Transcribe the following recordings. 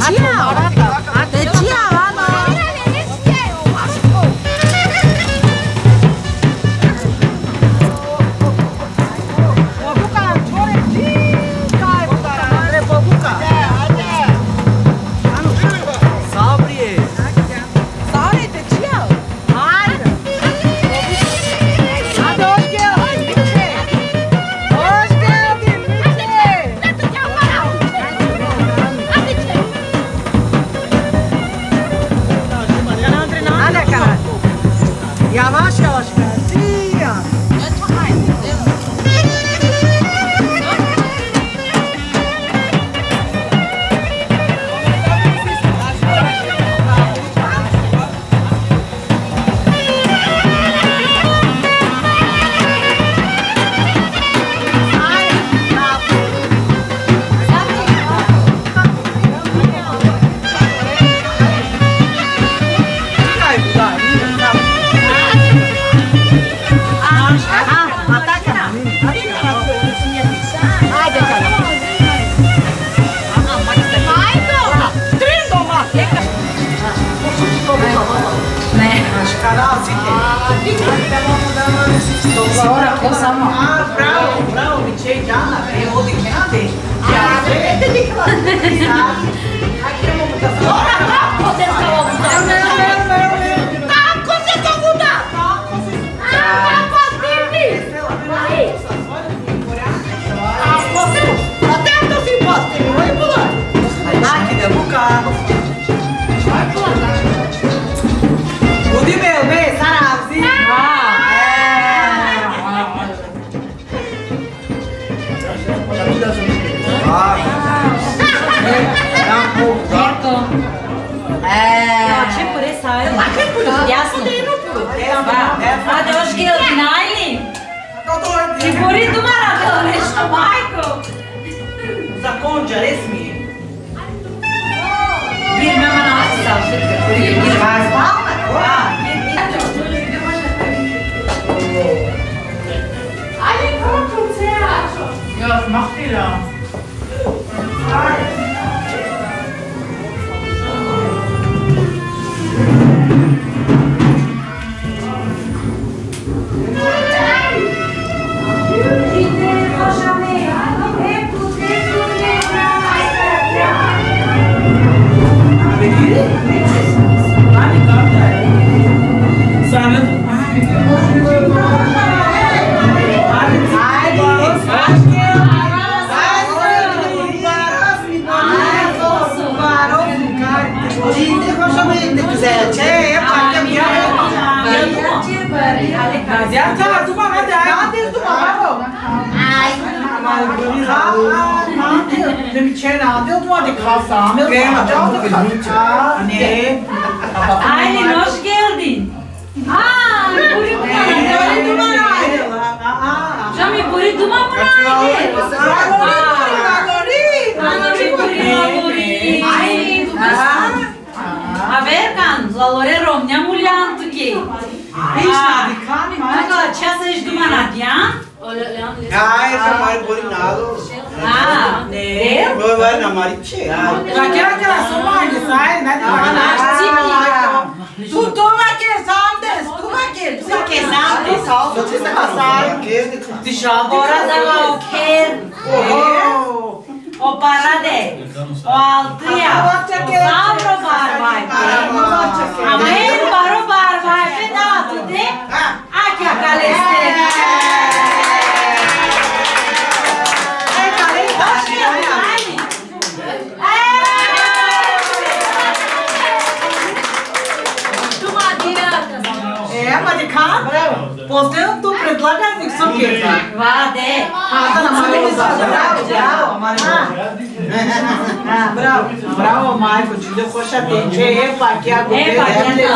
Bravo, Marco, te deu coxa dente. Epa, aqui agora. Epa,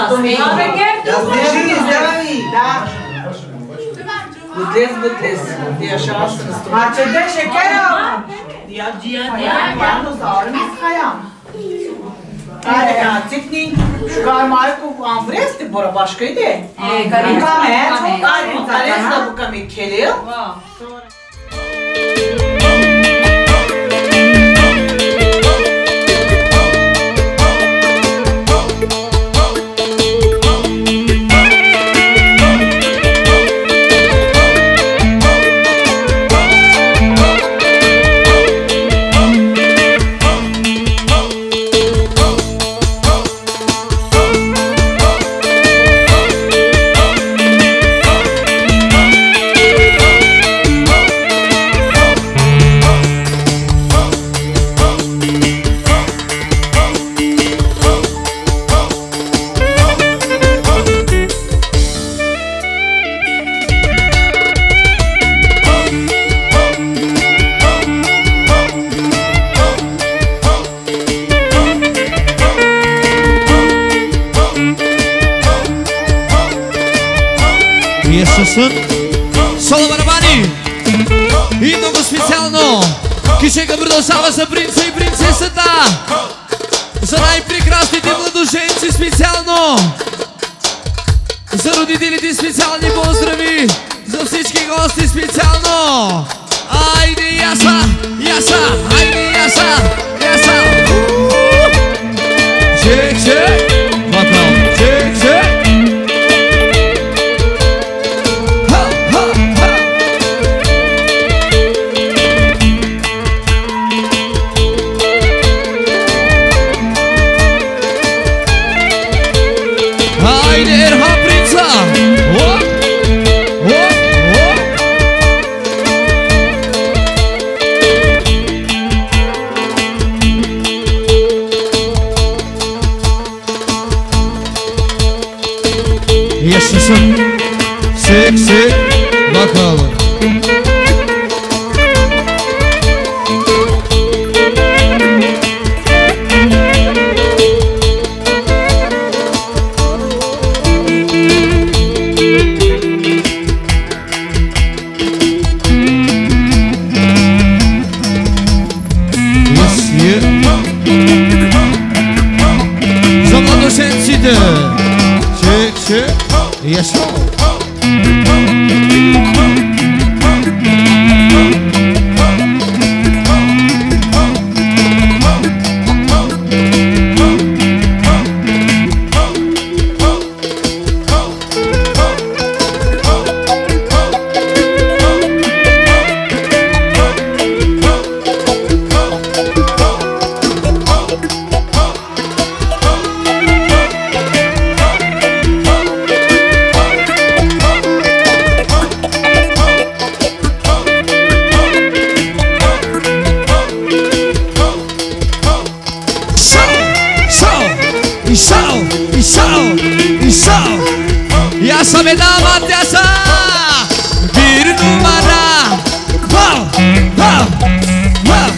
Butres. Dia șase. Ce de șecheră? Dia nu zaură, mi skajam. Ajde, kada cikni, šukaj Marco, am vresti bora başka ide. Kame, ajde, zaresla bu kami kelil. Ясно. Соло барабани. И много специално кишека продължава за принца и принцесата. За най-прекрасните младоженци специално. За родителите специални поздрави. За всички гости специално. Айде яса, яса, айде яса, яса. Чек, чек. Вакал, чек, чек. Haydi Erhan Prinsa. Hop, hop, hop. Yaşasın. Sık sık bakalım. За младоженците. Чек, чек. Ясно. Yasa ve damat yasa. Bir numara. Wow, wow, wow.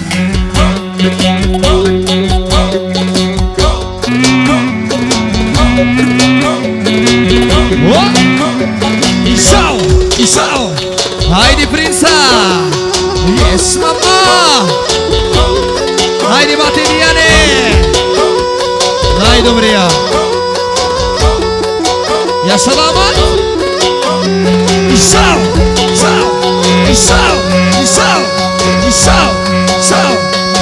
İsao, İsao. Haydi Prinsa. Yes mama. Haydi bateriane. Най-добрия. Яса дамат. Исао, Исао, Исао, Исао, Исао, Исао.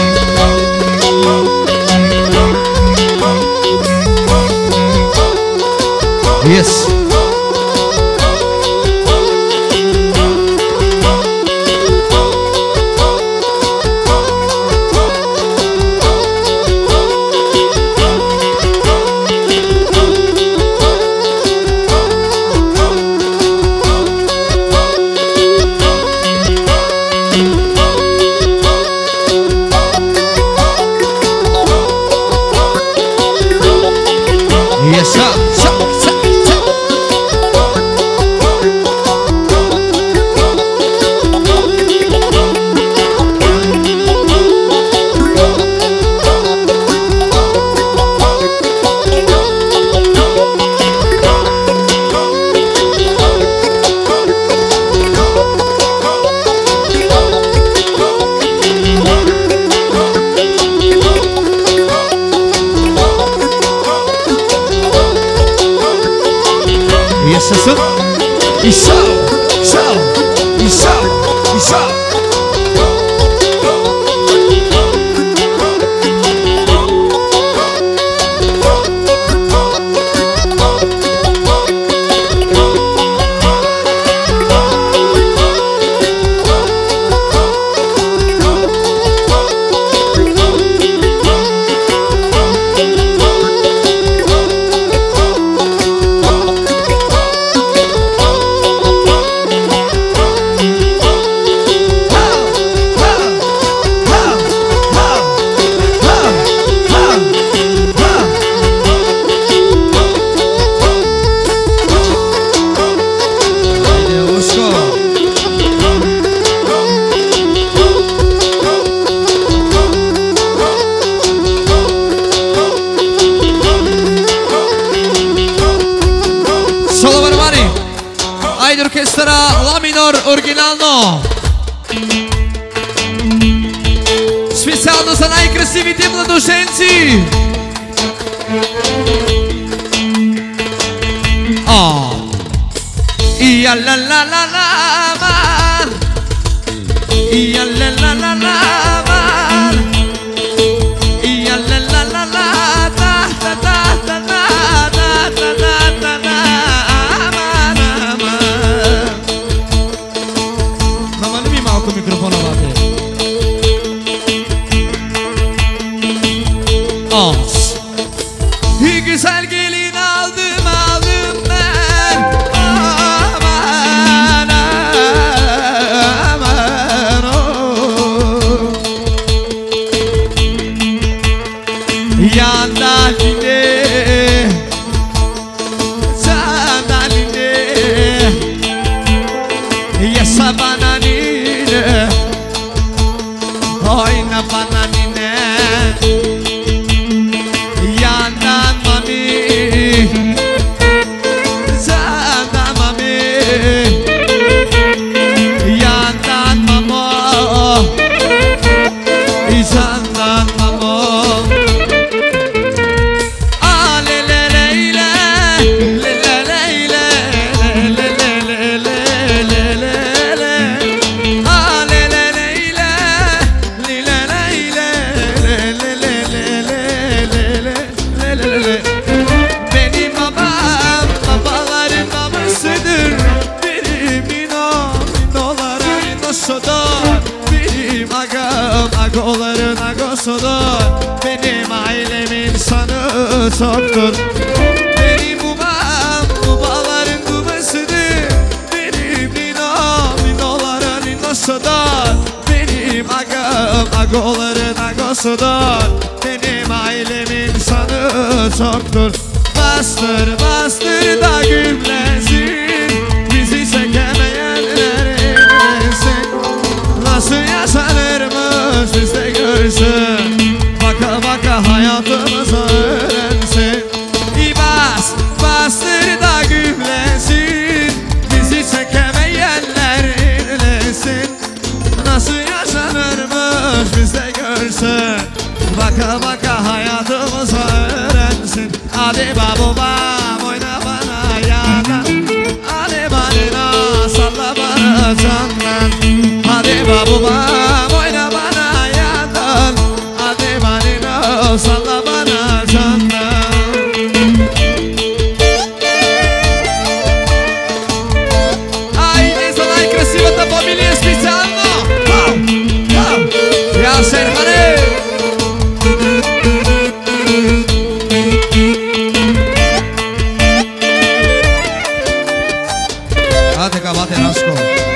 Yes. Yaşasın. İsao, İsao, İsao, İsao. Salvador, оригинално. Специално за най-красивите младоженци. Ya la la la la man. Ya la la la la man. Ya la la la la ta ta ta ta ta ta ta ta ta man man. Namali mi malko mikrofona bate. Güzel gelin aldım ben. Aman aman oh. Yandaline, sandaline, yasa bananine, oyna bananine. Yandan mami, zandan mami, yandan mamo, zandan mamo. Ah le le le le le le le le le le le le le. Ah le le le le le le le le le. Benim babam babaların babasıdır. Benim inoların inosudur. Benim agam agoların agosudur. Benim ailemin sanı çoktur. Benim babam babaların babasıdır. Benim inoların inosudur. Benim agam agoların agosudur. Benim ailemin sanı çoktur. Bastır bastır da gümlensin. Bizi çekemeyenlerin nasıl yaşanırmış biz de görsün. Baka baka hayatımızı öğrensin. Bas bastır da gümlensin. Bizi çekemeyenlerin nasıl yaşanırmış biz de görsün. Baka baka hayatımızı öğrensin. Hadi babam oyna bana yana. Hadi bana salla bana candan. Hadi babam oyna bana yandan. Hadi bana salla bana candan. Ai, essa lá é crescida da família especial, não? E a sermane. Bate kabate rasko.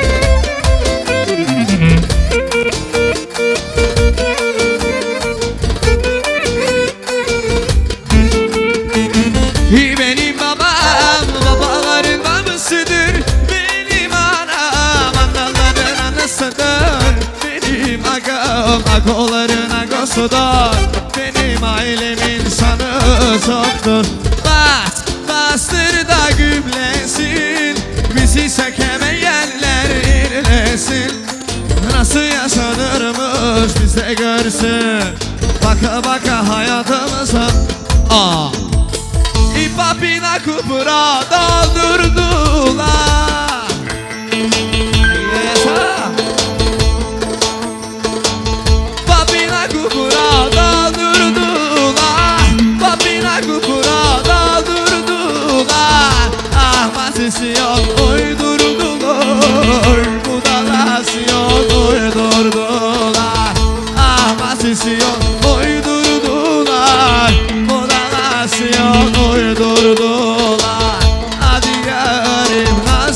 Benim babam babaların babasıdır. Benim anam analların anasıdır. Benim agam agoların agosudur. Benim ailemin sanı çoktur. Bastır da gümlensin. Bizi çekemeyenler inlesin. Nasıl yaşanırmış biz de görsün. Baka baka hayatımıza İpapina kupura doldurdular. Papina kupura doldurdular. Papina kupura doldurdular. Ahmasisyon uydurdular. Budalasyon uydurdular. Ahmasisyon uydurdular. Budalasyon uydurdular. Hadi yarim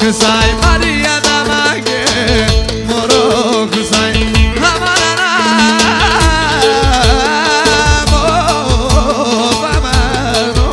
kızay Maria da mange moro kızay Hamanana mo bamano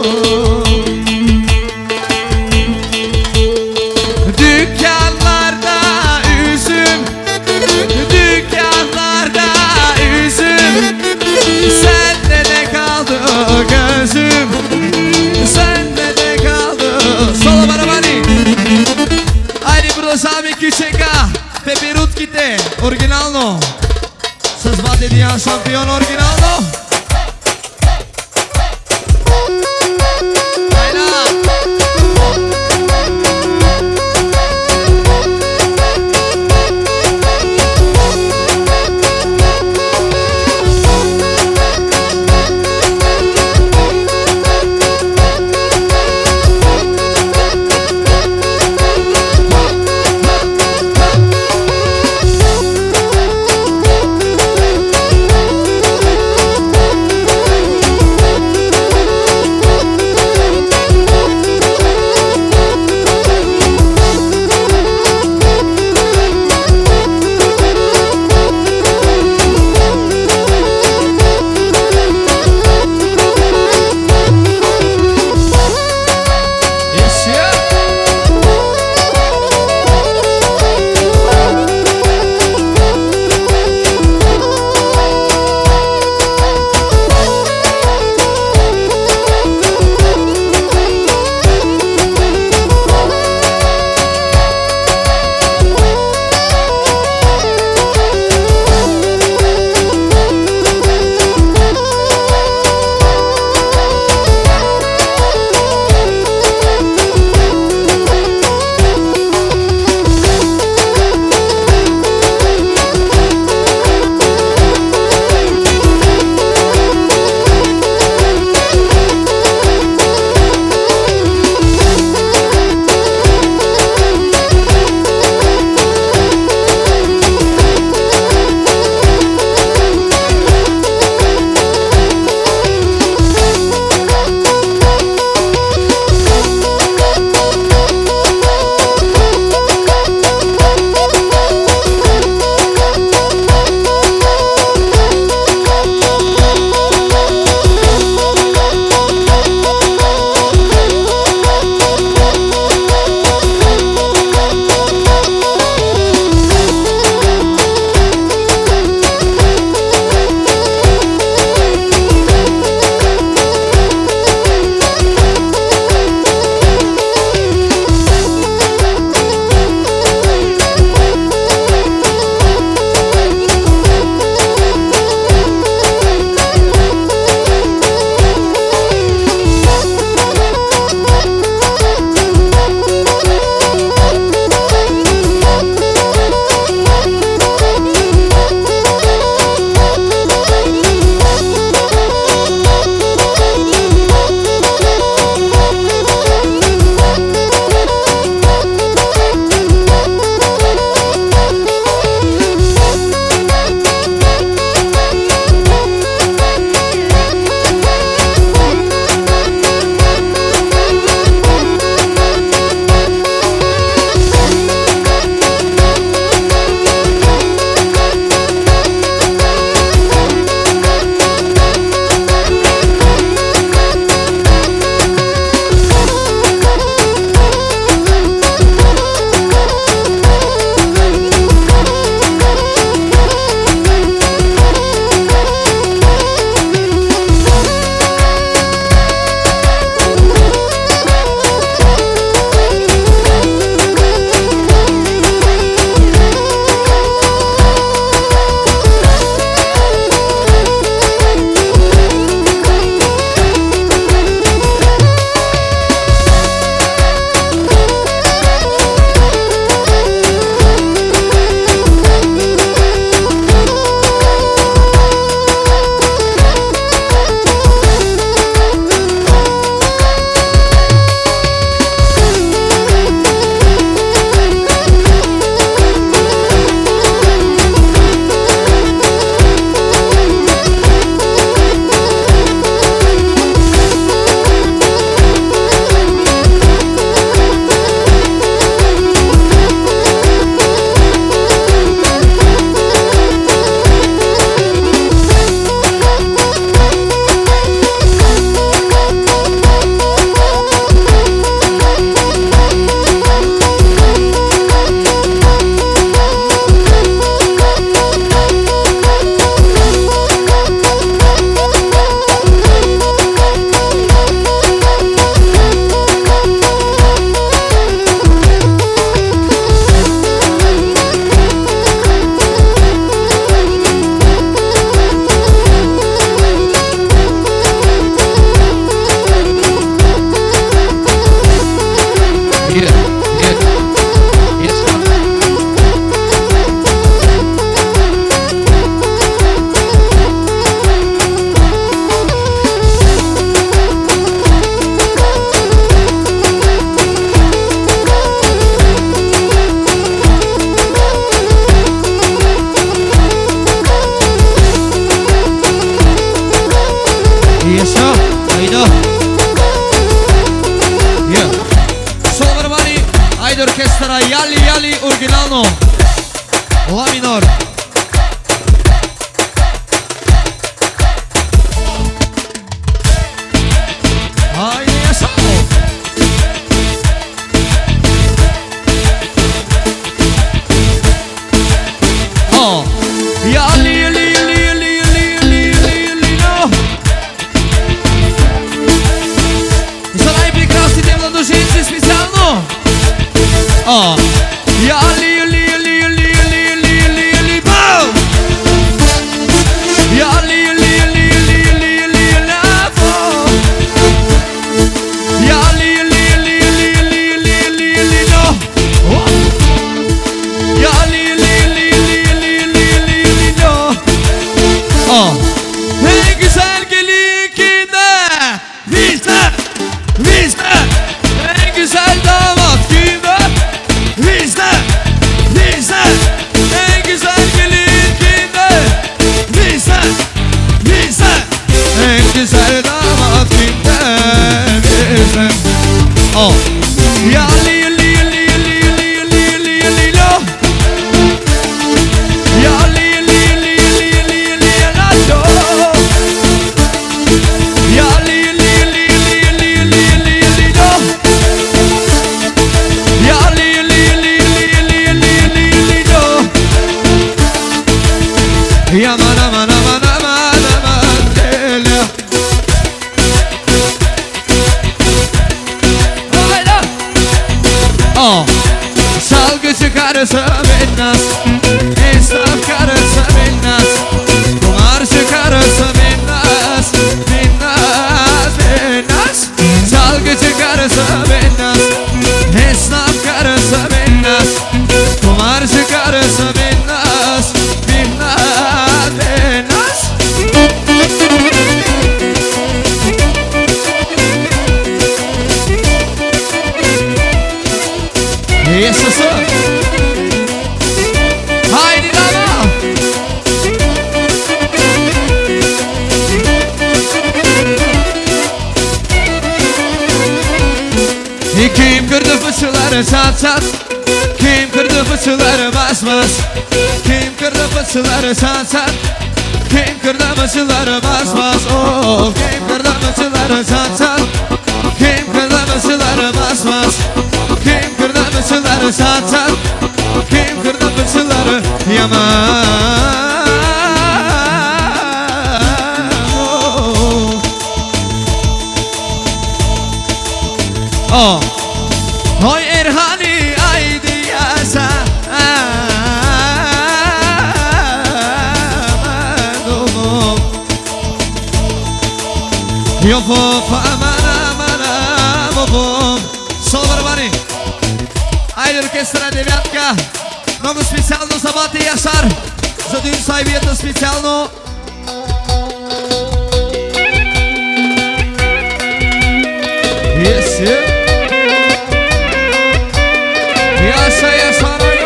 Dükkanlarda üzüm Dükkanlarda üzüm Sende de kaldı gözüm Sende de kaldı Solo Baravani Айде продължаваме кичека Пеперутките Оригинално С Влади Диан шампион оригинално Sara, Jali, originalno. La minor. Ajde, ja samo. Jali, no. Za najprekrasnije mladoženci specijalno. Jali, bau. Jali, lavo. Jali, no. Jali, no. En güzel gelikine bizde en güzel damat kime bizde en güzel gelikine bizde en güzel damat kime bizde Yali lo Yali Yaman aman aman aman aman deli Hayda Salgı çıkarırsa binnas Esnaf karırsa binnas Kumar çıkarırsa binnas Salgı çıkarırsa binnas Esnaf karırsa binnas Kumar çıkarırsa binnas Yes, sir. Haydi dama. Kim kırdı fıçıları sat Kim kırdı fıçıları bas Kim kırdı fıçıları sat Kim kırdı fıçıları bas Kim kırdı fıçıları sat Kim kırdı fıçıları bas Kim kırdı fıçıları sat Kim kırdı fıçıları yaman Oy Erhani aydi yasa Yofo amana bobom Solvarvani Ajde orkestra Девятка Много специално за Мати Ясар За Дин Сайвията специално Yes, yeah Яса Ясарайо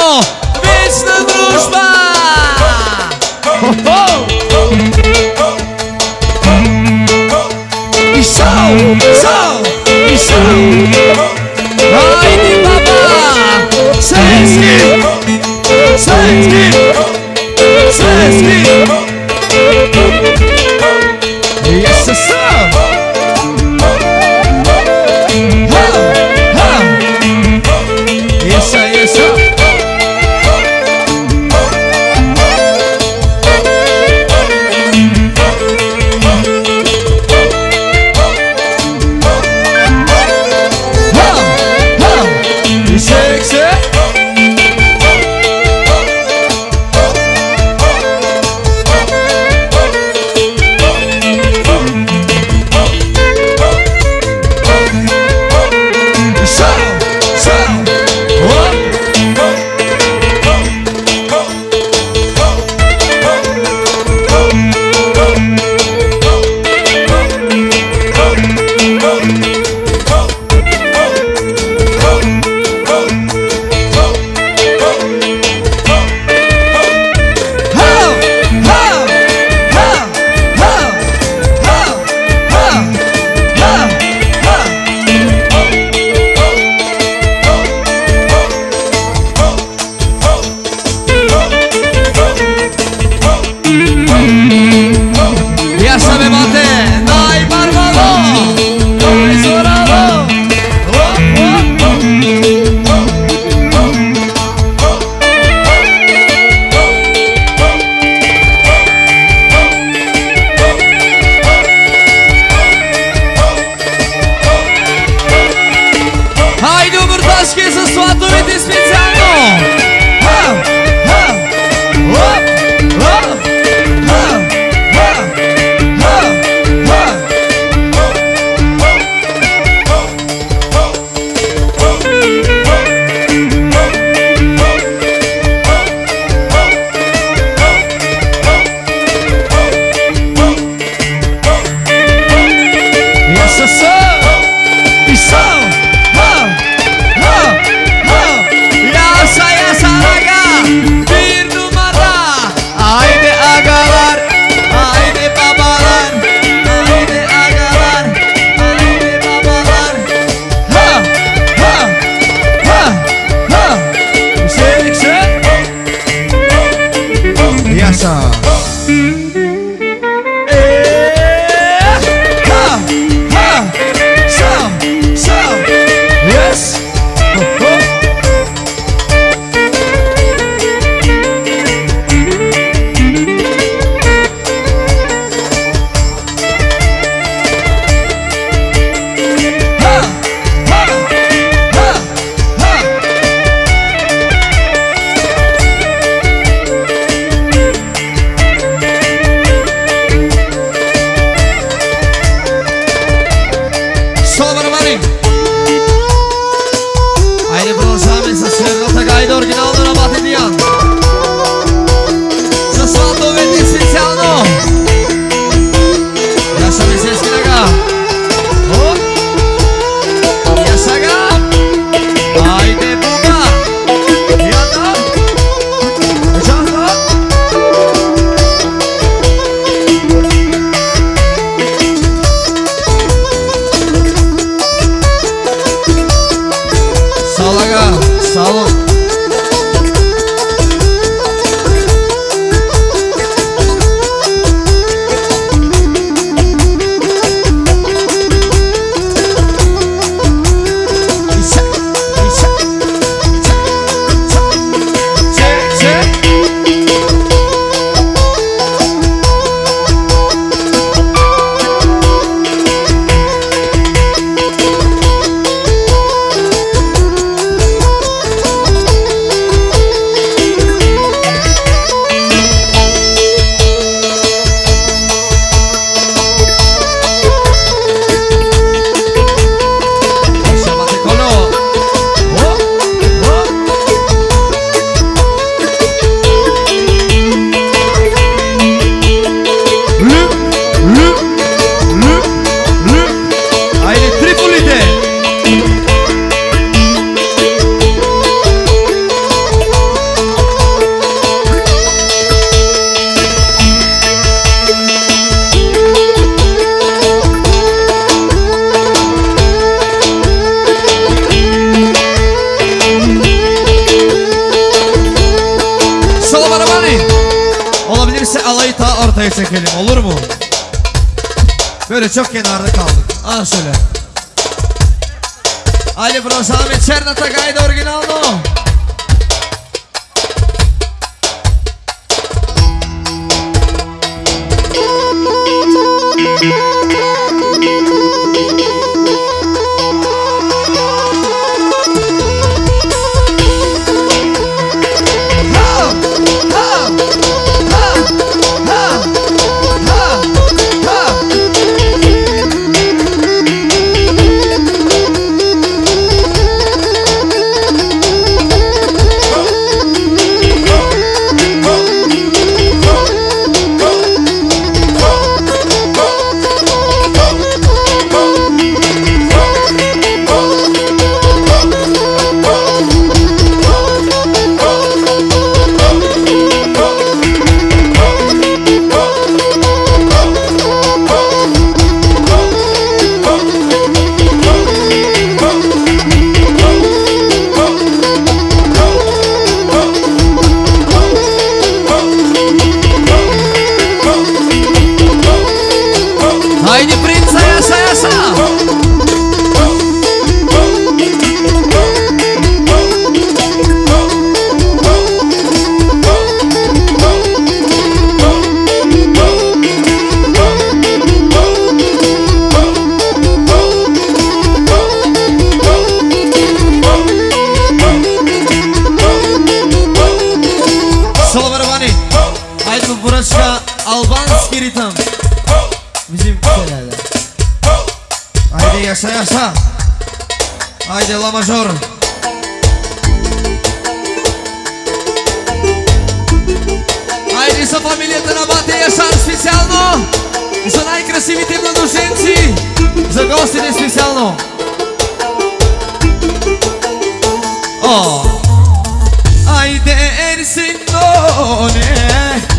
Вечна дружба! И шоу, шоу, и шоу! Хайде, баба! Светски! Светски! Светски! Yes, sir! Yes, sir, yes, sir! Sexy! arkaya çekelim, olur mu? Böyle çok kenarda kaldık. Al şöyle. Haydi proszę, Ahmet Çernata gayda oryginalno. Albanski ritam. Bizim şeylerden. Haydi yaşa yaşa. Haydi la major. Haydi sa familia Tanabate Яшар специално за най-красивите младоженци, за гостите специално. О! Haydi Ersin Done.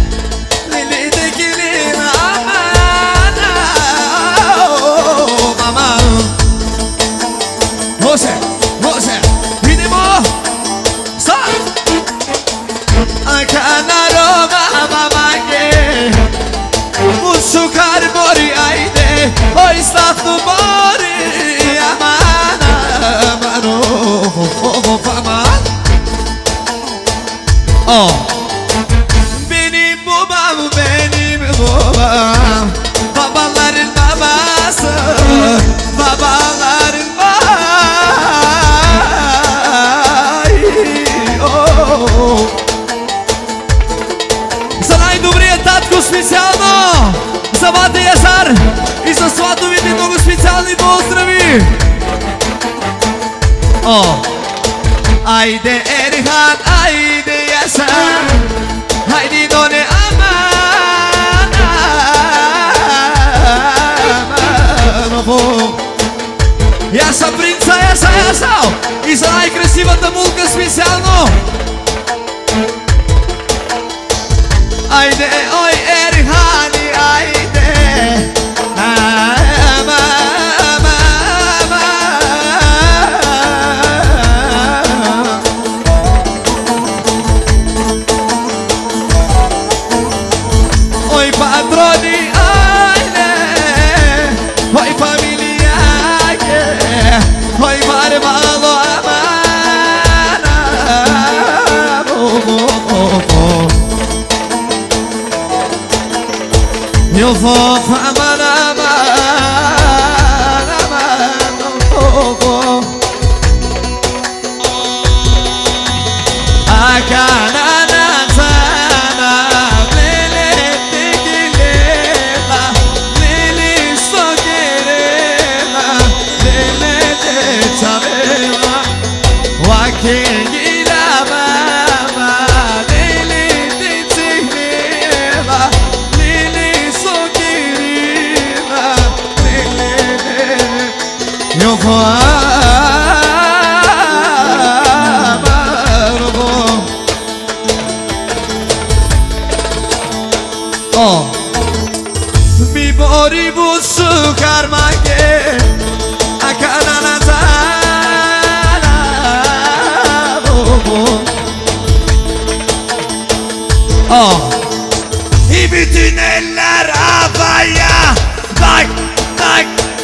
José, José, vinimos, stop. Acá na Roma, mamá que mucho carbori aide, hoy está tu mori, amana, mano, fama. Oh, benim babam, babaların babası, babaların за най-добрият татко специално за Бате Яшар и за сватовите много специални поздрави. О, айде Ерхан, айде Яшар, айде Доне Аман. Яша принца, Яша, Яша и за най-красивата мулка специално. Haydi oy Erhani haydi. Oy patroni aile, oy familia ke, oy marmalo amana. Eu vou amar, amar, amar no fogo. A canana sana, lele te quilema, lele so querema, lele te chavela, wa quengira mama, lele te chinema. Eu vou amar, oh, mi bori busu karmake, a canana zana, oh, Şimdi bütün eller havaya. Tak tak.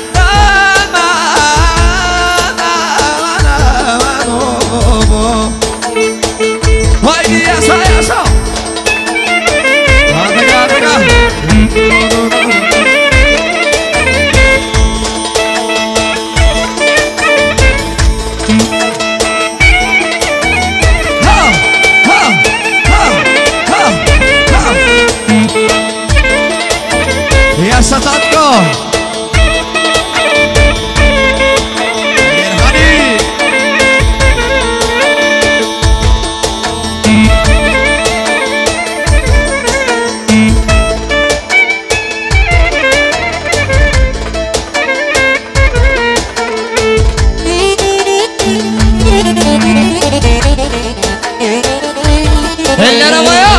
Haydi yasa yasa. Hadi hadi. Yasa tatko. Eller havaya.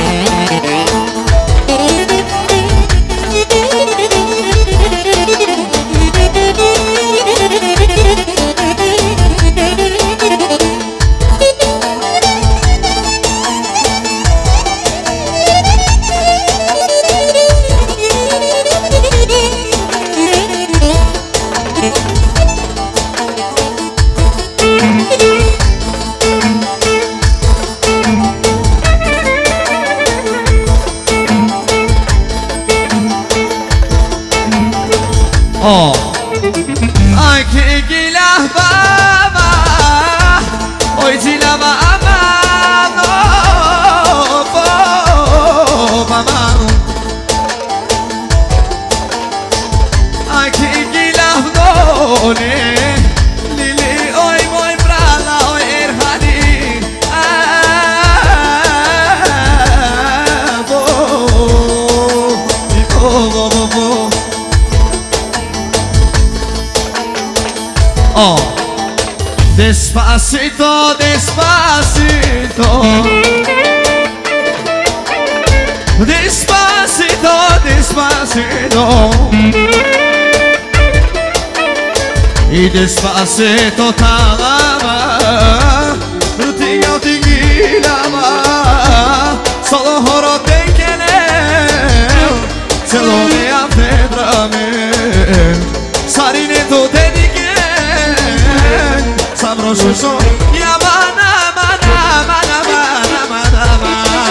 Ay que gilah baba, hoy silaba amado, baba. Ay que gilah dole, lili hoy voy prala hoy erhani, bo. Oh, despacito, despacito, despacito, despacito, y despacito talama, rutinho tigilama, solo horo tenkenem, se lo me afedrame, sarinito dedique. Sabroso, yamana, mana, mana, mana, mana, mana.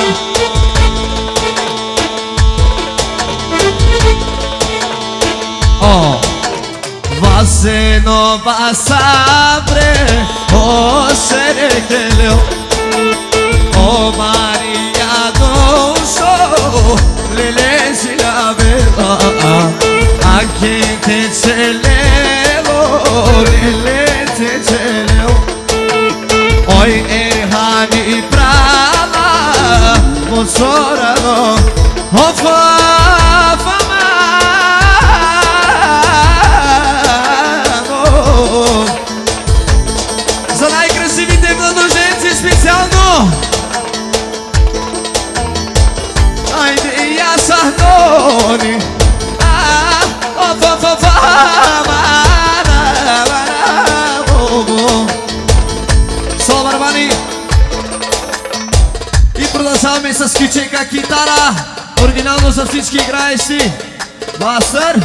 Oh, você não vai saber, oh, será que eu, oh, Maria do Sol, lele se la vela, a quem te celelo, lele. Hoy erhani prala mosorano ofamano. За най-красивите младоженци специално. Айде я сахнони. И продължаваме с кичека китара. Оригинално за всички играещи. Бастър.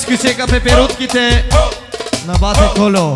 discoteca Peperutkite na bate colo.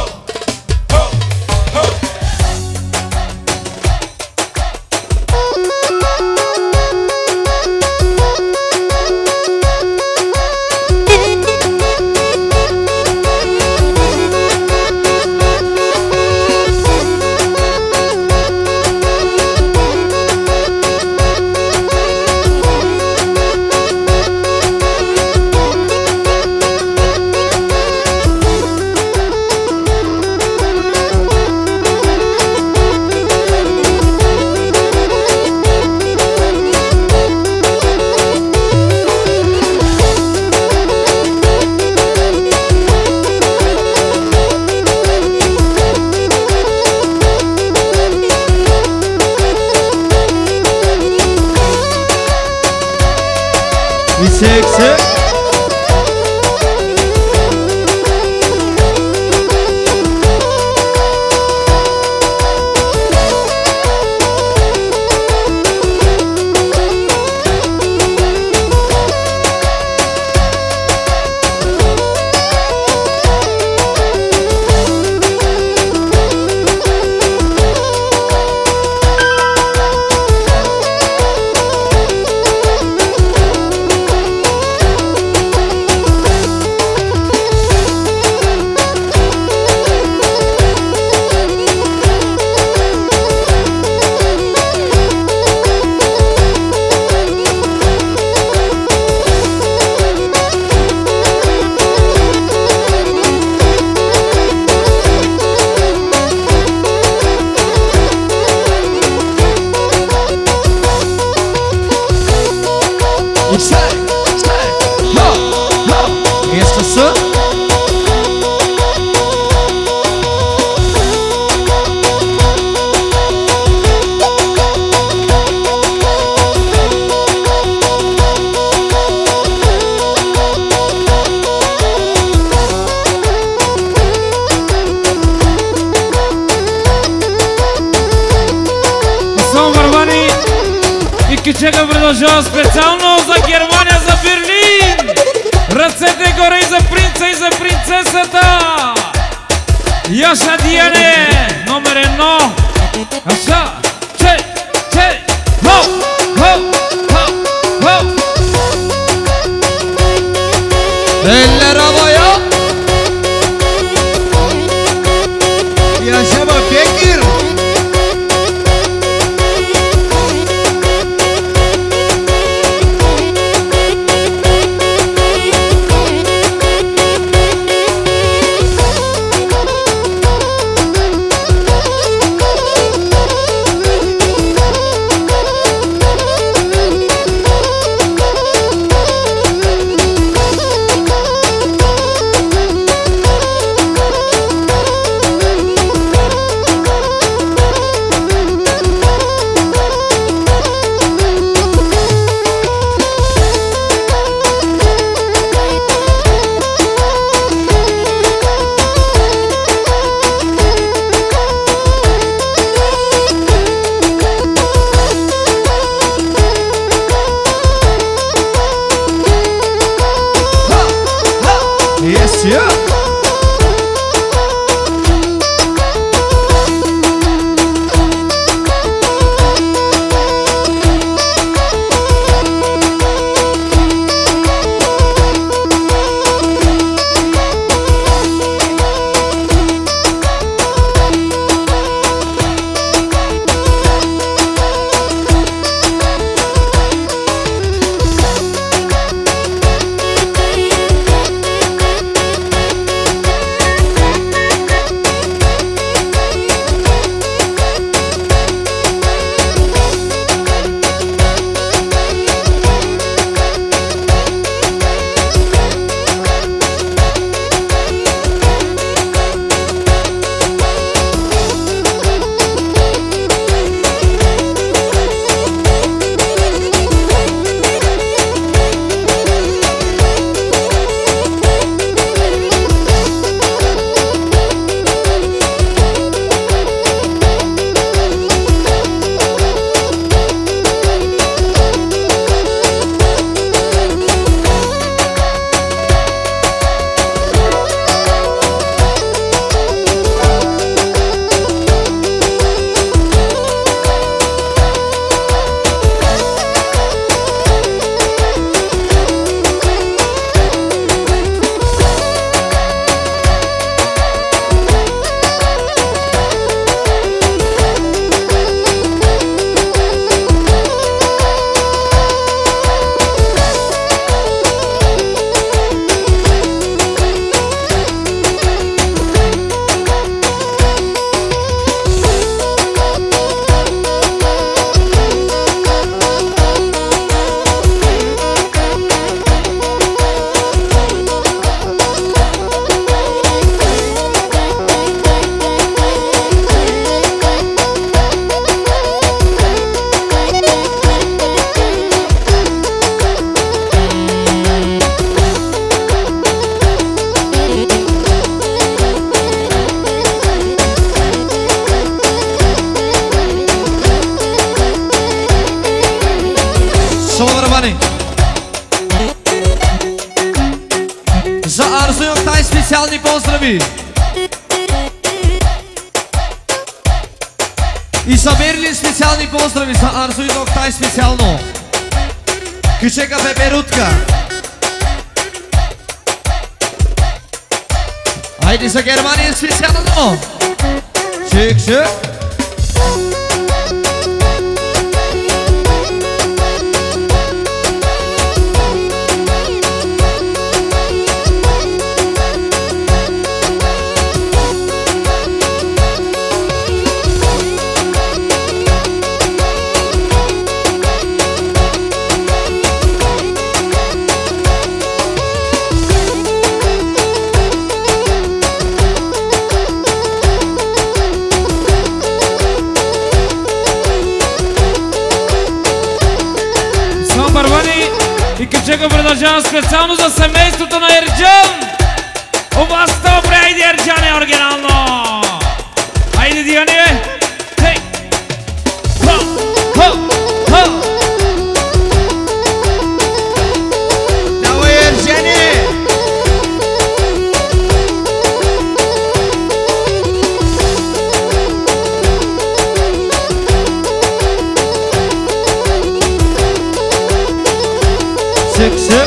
Чека предложила специално за Германия, за Берлин. Ръцете горе и за принца и за принцесата. Яша Диане, номер 1. Аша, че, хо, хо, хо, хо. Eller havaya. Yaşama Bekir. специални поздрави. И за Берлин специални поздрави, за Арзу и Октай специално. Кичека Пеперутка. Айде за Германия специално. Чик, чик. И Кичека продължава специално за семейството на Ерджан. У вас добре, айде Ерджан е оригинално. Айде Диане. Хей. Хо, хо, хо. Давай Ерджане. Sık sık.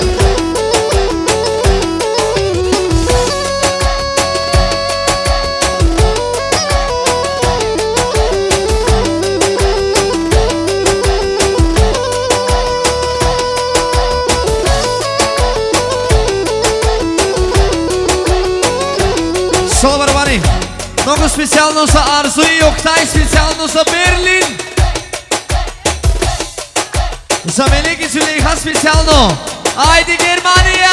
Соло барабани. Много специално за Арзу и Октай, специално за Берлин. За Мелики Зулейха специално. Айде Германия!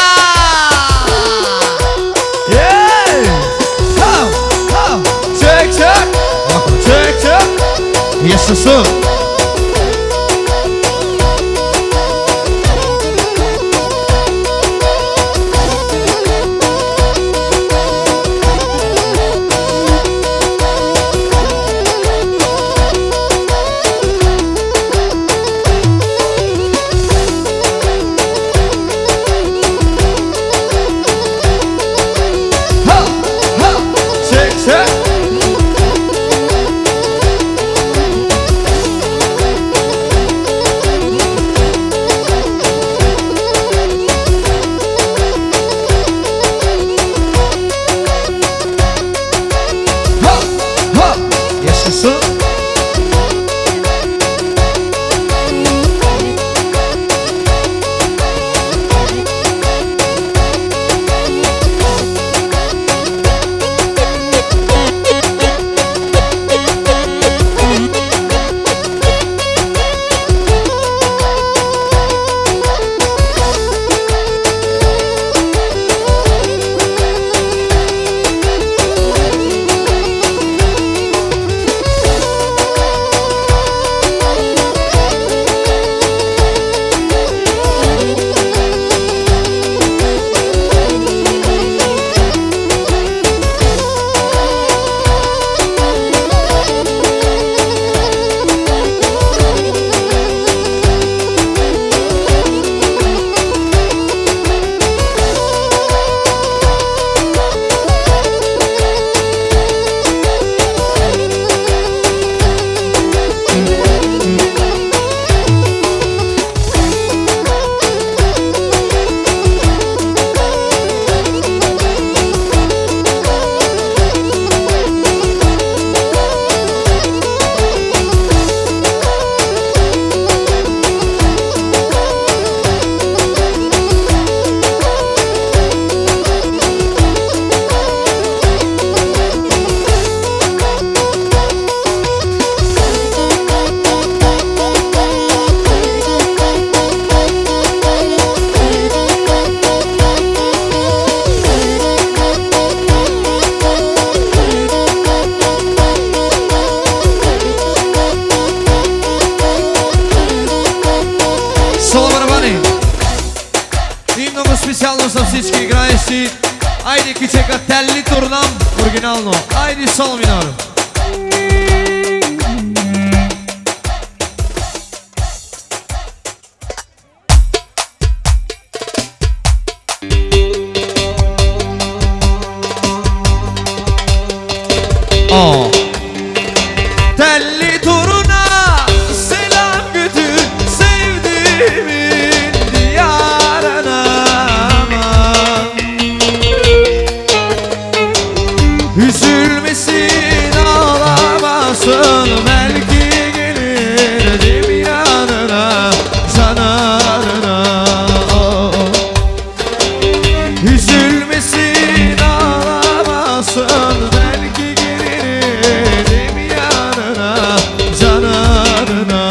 Чек, чек! Чек, чек! Ясасу! специално за всички играещи. Айде кичека телли турнам оригинално. Айде сол минор. ağlamasın, belki gelirdim yanına, canarına. Üzülmesin, ağlamasın, belki gelirdim yanına, canarına.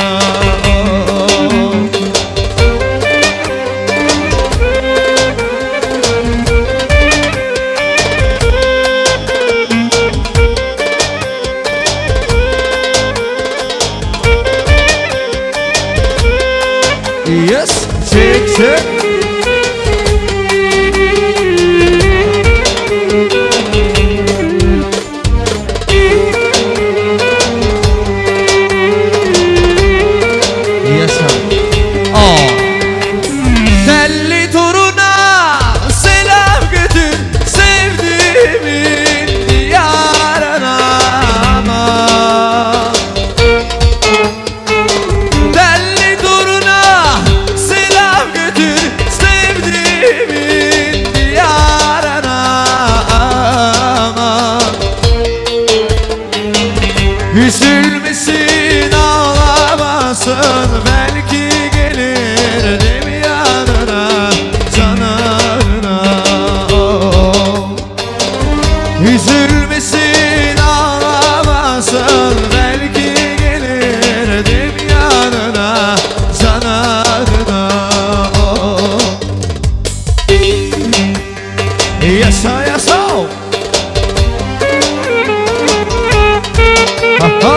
Yes, check, check. Yes, sir. Oh. Telli toruna selam götür, sevdiğimin diyarına. Telli toruna selam götür, sevdiğimin diyarına. Üzülmesin, ağlamasın, belki gelirdim yanına, canarına. Üzülmesin, ağlamasın, belki gelirdim yanına, canarına. Yaşa yaşa. Aha.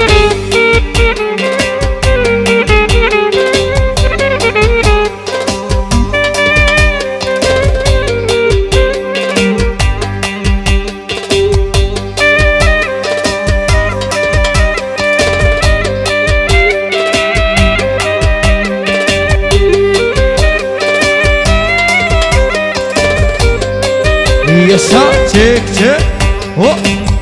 Yaşa, çek çek. Oh.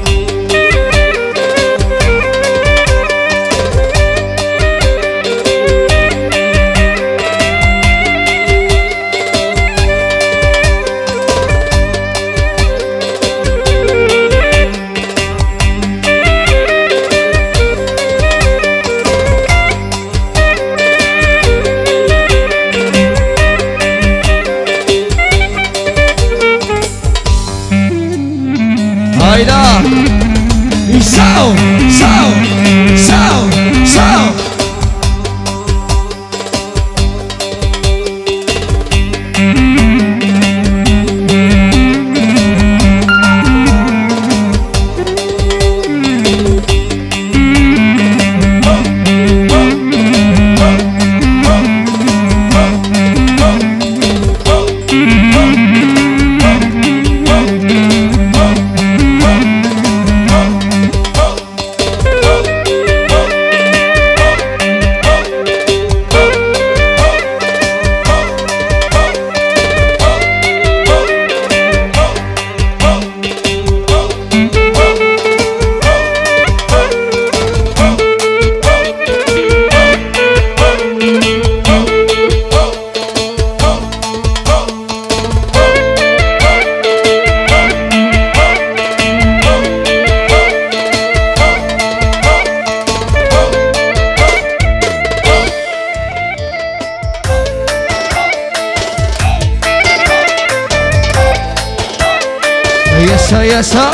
Hayda. Şao, şao, şao, şao. Yaşa yaşa.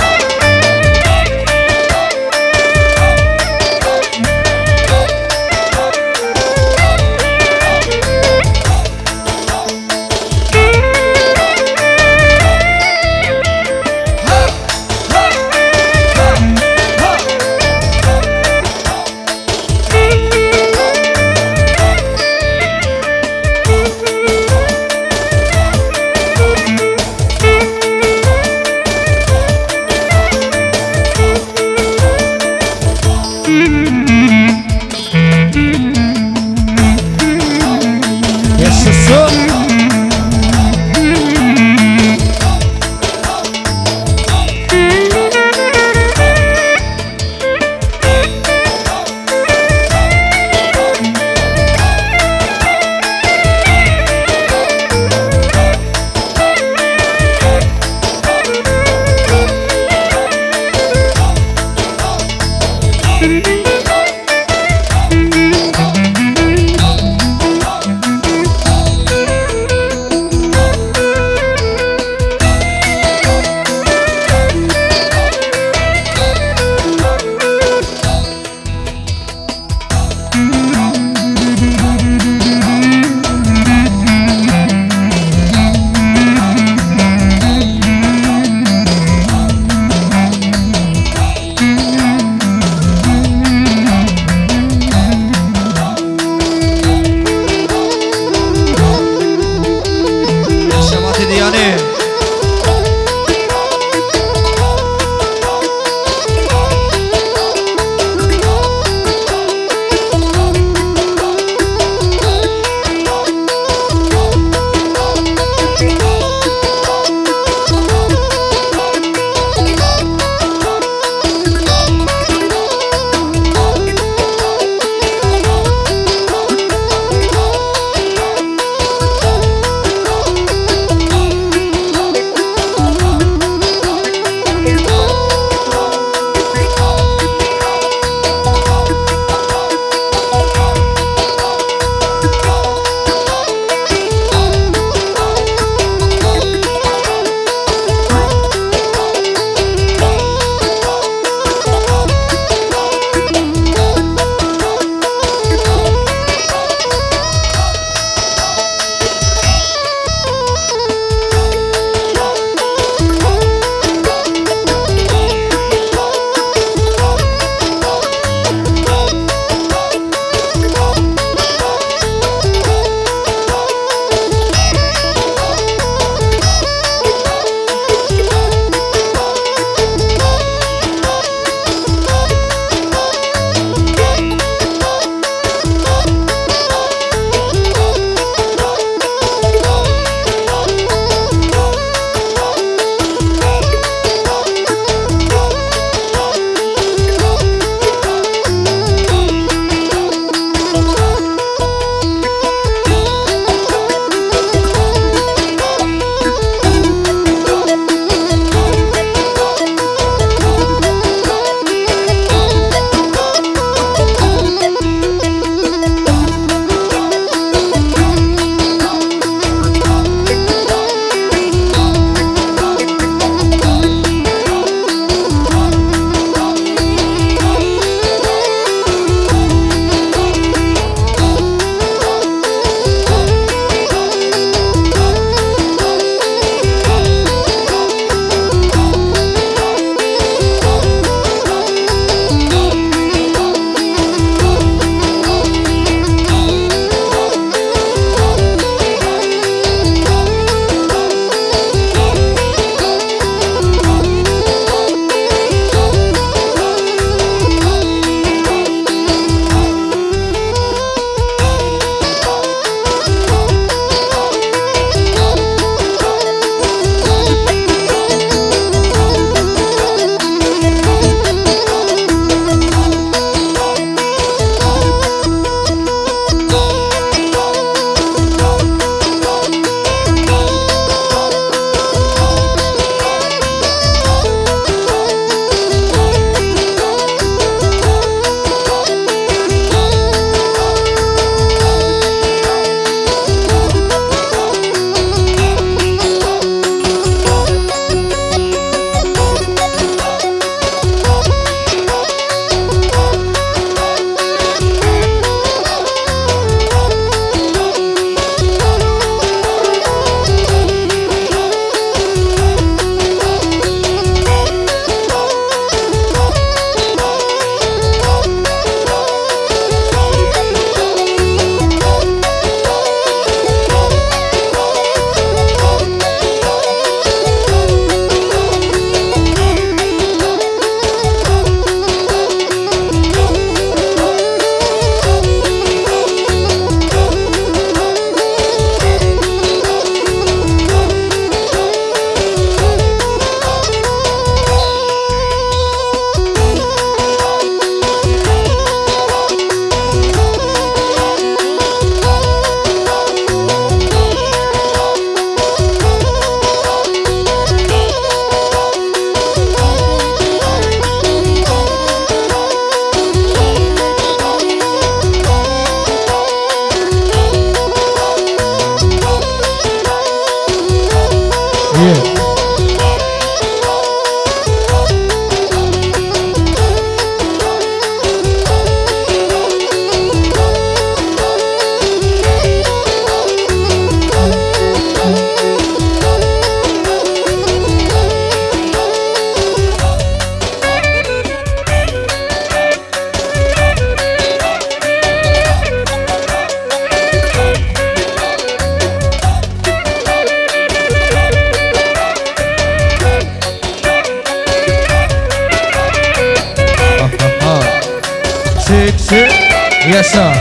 Sim, yaşa.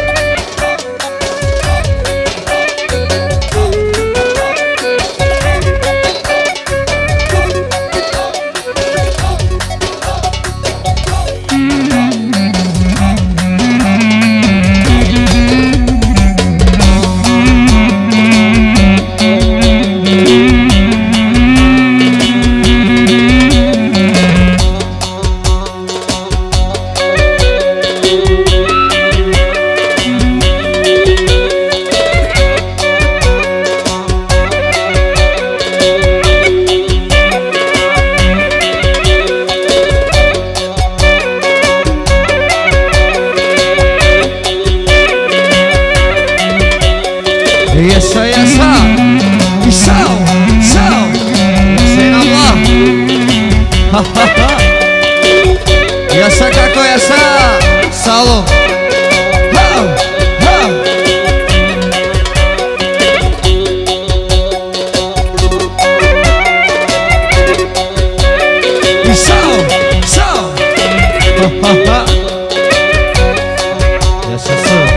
Yaşa yaşa. İşal, şal. Yaşayın Allah. Ha ha ha. Yaşa kako yaşa. Sağ olun. Ha ha. İşal, şal. Ha ha ha. Yaşasın.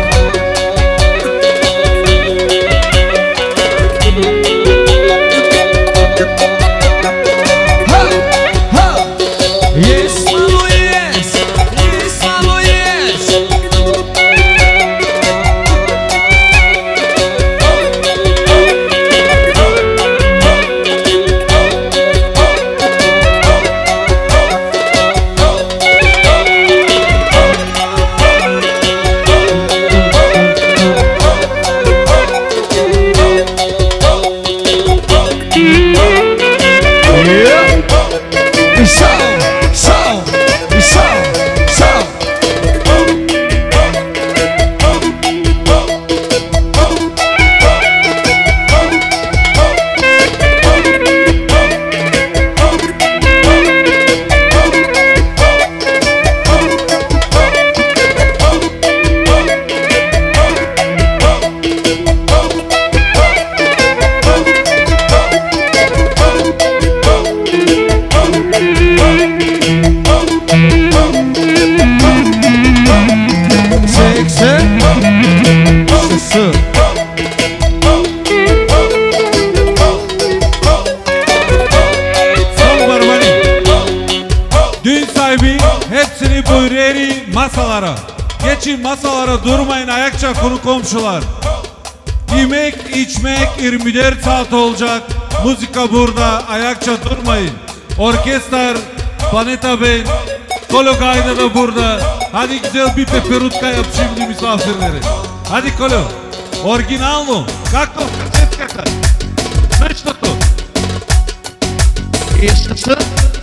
Masalara. Geçin masalara, durmayın ayakça konu komşular. Yemek, içmek 24 saat olacak. Müzika burada, ayakça durmayın. Orkestrar, Planeta Bey, Kolo Gayda da burada. Hadi güzel bir peperutka yap şimdi misafirleri. Hadi Kolo. Originalno. Kako? Kasetkata. Nešto to. Yaşasın.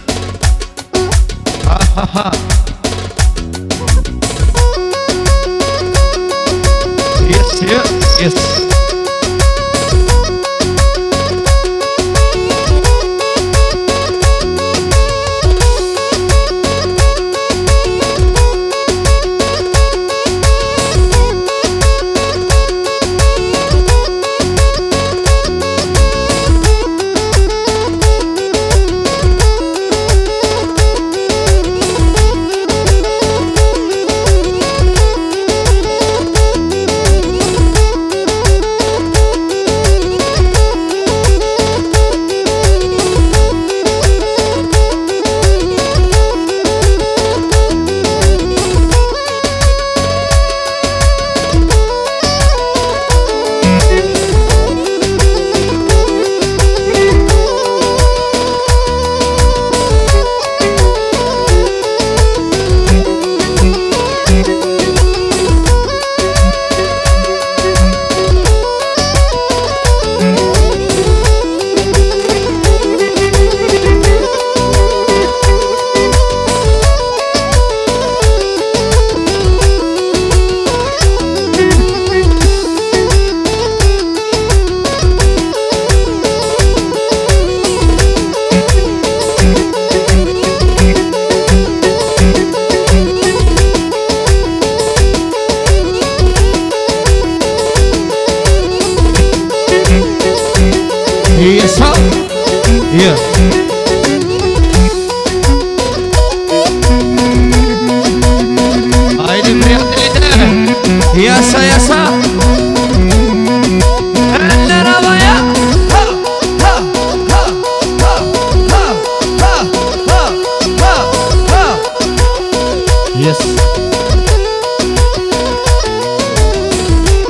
Ha ha ha. Yes, yes, yes.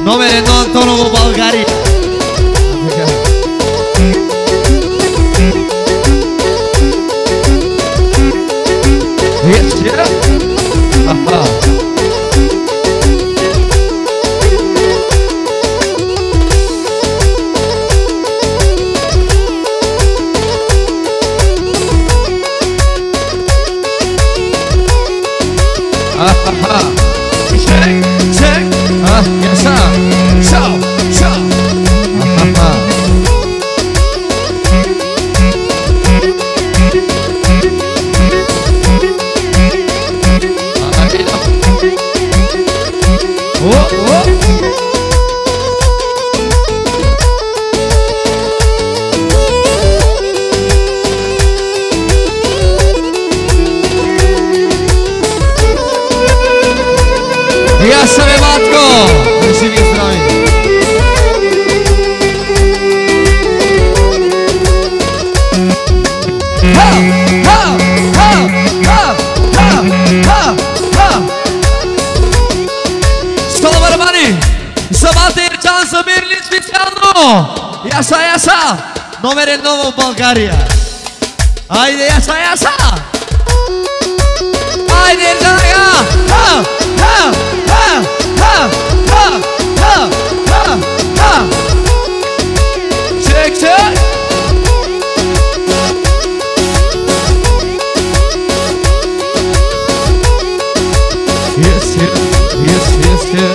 Номер 1 Антоново, България. Yes, yeah. Aha. Aha. Check, check. Ah, yes, sir. Ciao, ciao. Aha. Я себе матко, живи здрави. Ха, ха, ха, ха, ха, ха, ха. Стол барабани, самата Ирчан за Берлин специално. Яса, яса, номер 1 в България. Айде, яса, яса. Айде, Ирчан, ха, ха. Ha, ha, ha, ha, ha, ha. Check, check. Yes, yes, yes, yes, yes.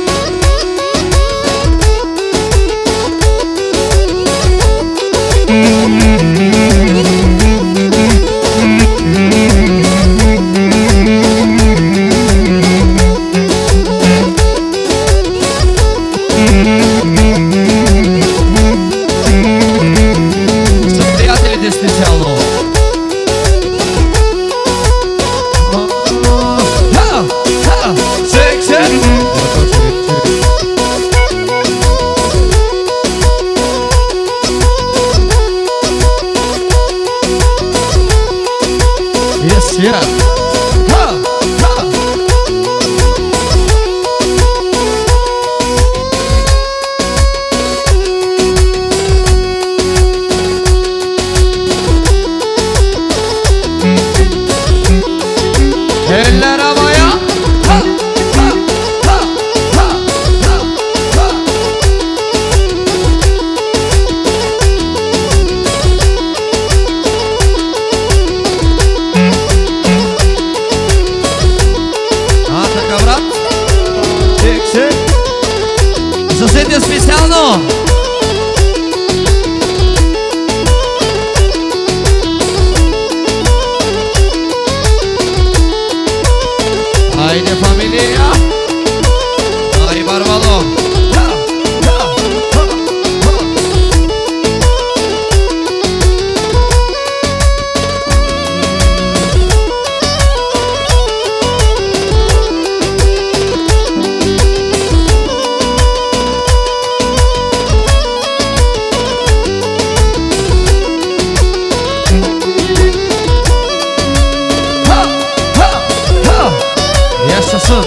Yeah. Ha, ha. Eller havaya. Ha, ha, ha, ha, ha, ha. Съседя специално. Айде, фамилия. Ай, Барбало. Yaşasın.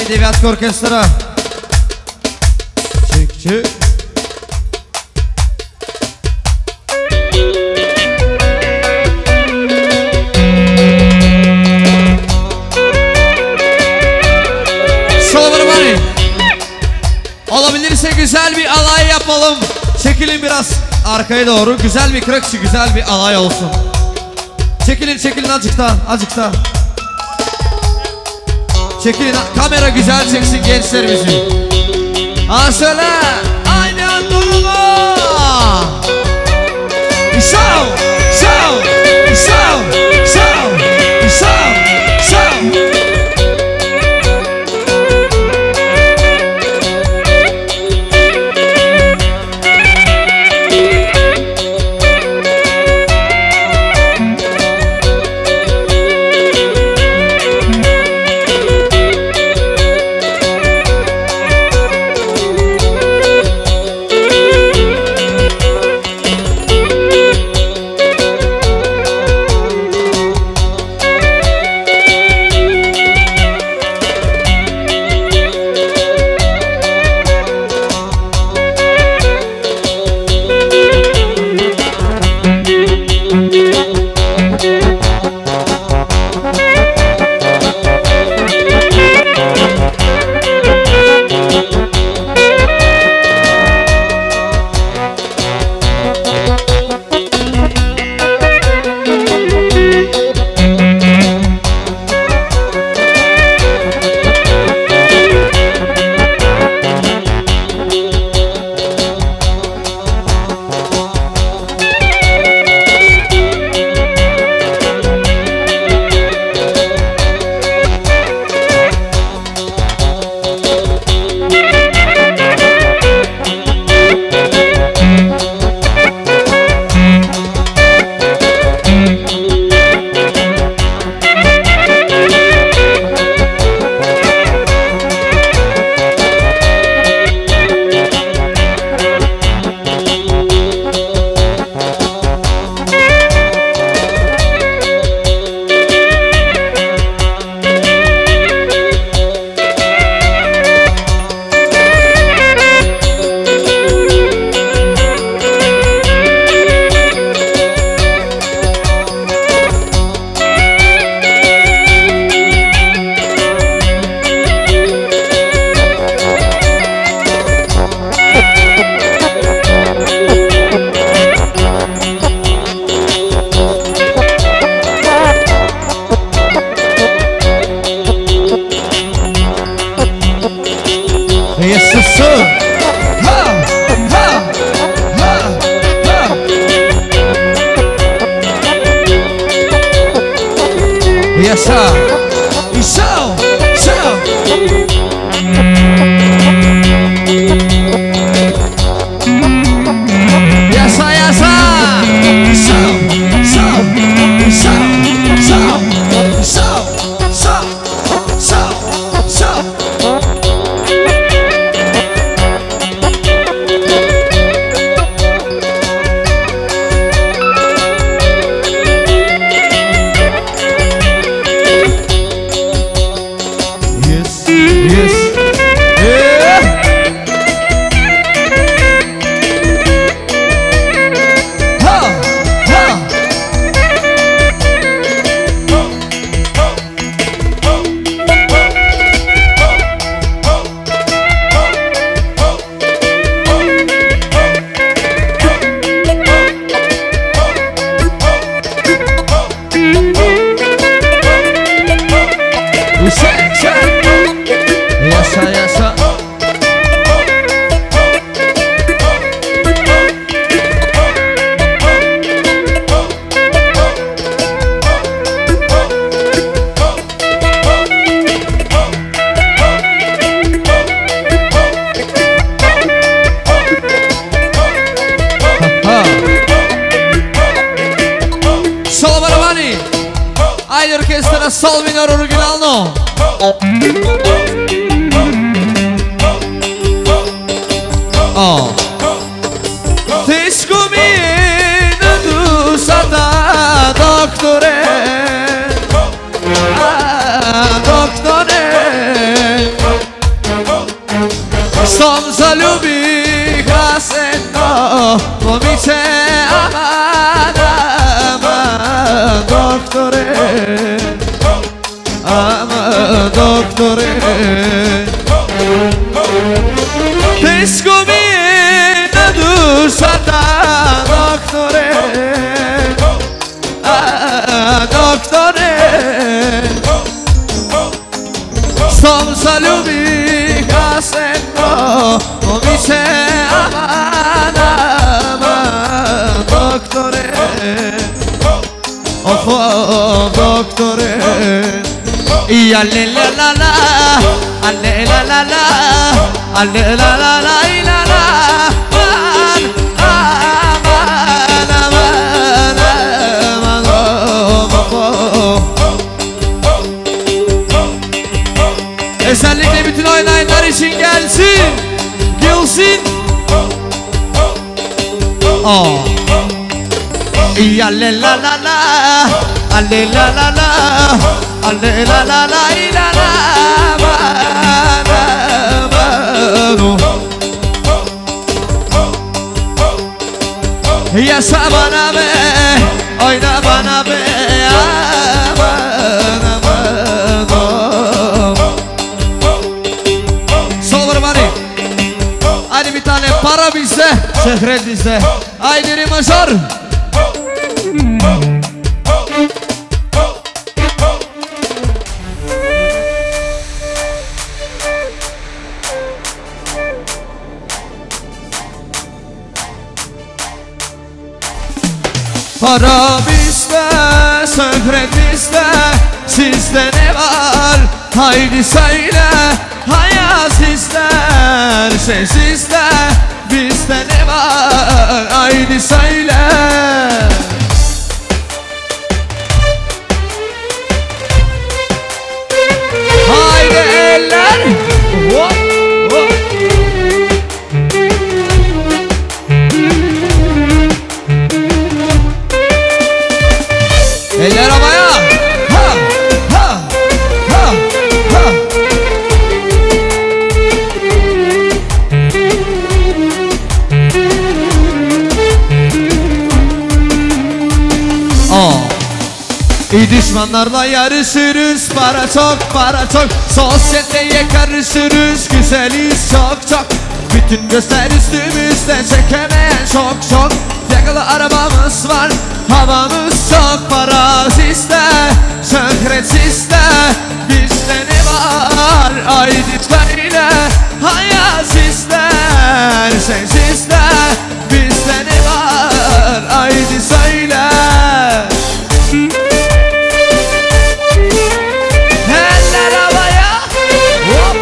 и девятка оркестра. Чик-чик. Salamarmani. Olabilirse güzel bir alay yapalım. Çekilin biraz arkaya doğru. Güzel bir kırıkçı, güzel bir alay olsun. Çekilin, çekilin azıcık daha, azıcık daha. Çekilin, kamera güzel çeksin gençler bizi. Ha söyle, aynı durma. İsam, İsam, İsam, İsam, İsam, İsam. Orchestra Sol minor oryginalno. O. Тежко ми е на душата, докторе, докторе. Pomice aman aman doktore aman doktore Pescomi nadur sata doktore doktore Som salubi kasendo Pomice aman aman doktore Of doktore Ya le la la la Ale la la la Ale la la la la la Aman aman aman Özellikle bütün oynayanlar için gelsin Gelsin Ya le la la la Ale la la la Ale la la la la la Yaşa bana be Oyna bana be Aman aman Solver money Hadi bir tane para bizde Şehret bizde Haydi rimajör Para bizde, şöhret bizde Sizde ne var? Haydi söyle Hayat ister Şey sizde Bizde ne var? Haydi söyle Haydi eller Hop hop Eller havaya ha ha ha ha İyi düşmanlarla yarışırız Para çok para çok Sosyeteye karışırız Güzeliz çok çok Bütün gözler üstümüzde Çekemeyen çok çok Yakalı arabamız var Havamız çok para sizde Şöhret sizde Bizde ne var Haydi söyle Hayat ister Sen sizde Bizde ne var Haydi söyle Eller havaya Hop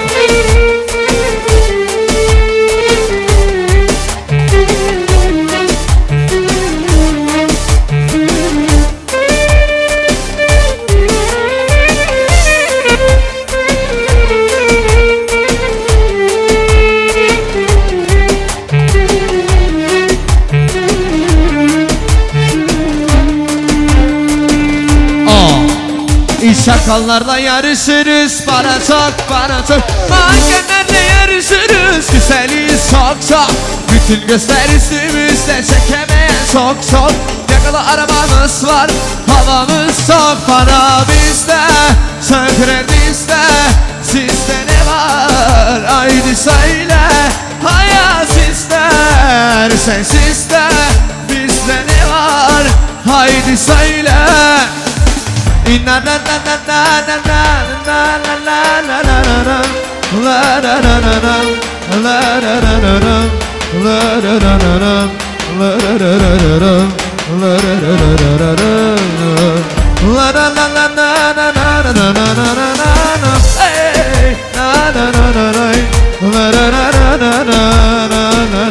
Şakallarla yarışırız Para çok para çok Mankenlerle yarışırız Güzeliz çok çok Bütün gözler üstümüzde Çekemeyen çok çok Yakalı arabamız var Havamız çok para bizde Şöhret bizde Sizde ne var Haydi söyle Hayat ister Sen sizde Bizde ne var Haydi söyle Na na na na na na na na na na na na la na na na na la na na na na la na na na na la na na na na la na na na na la na na na na na na na na na hey na na na na na la na na na na na na na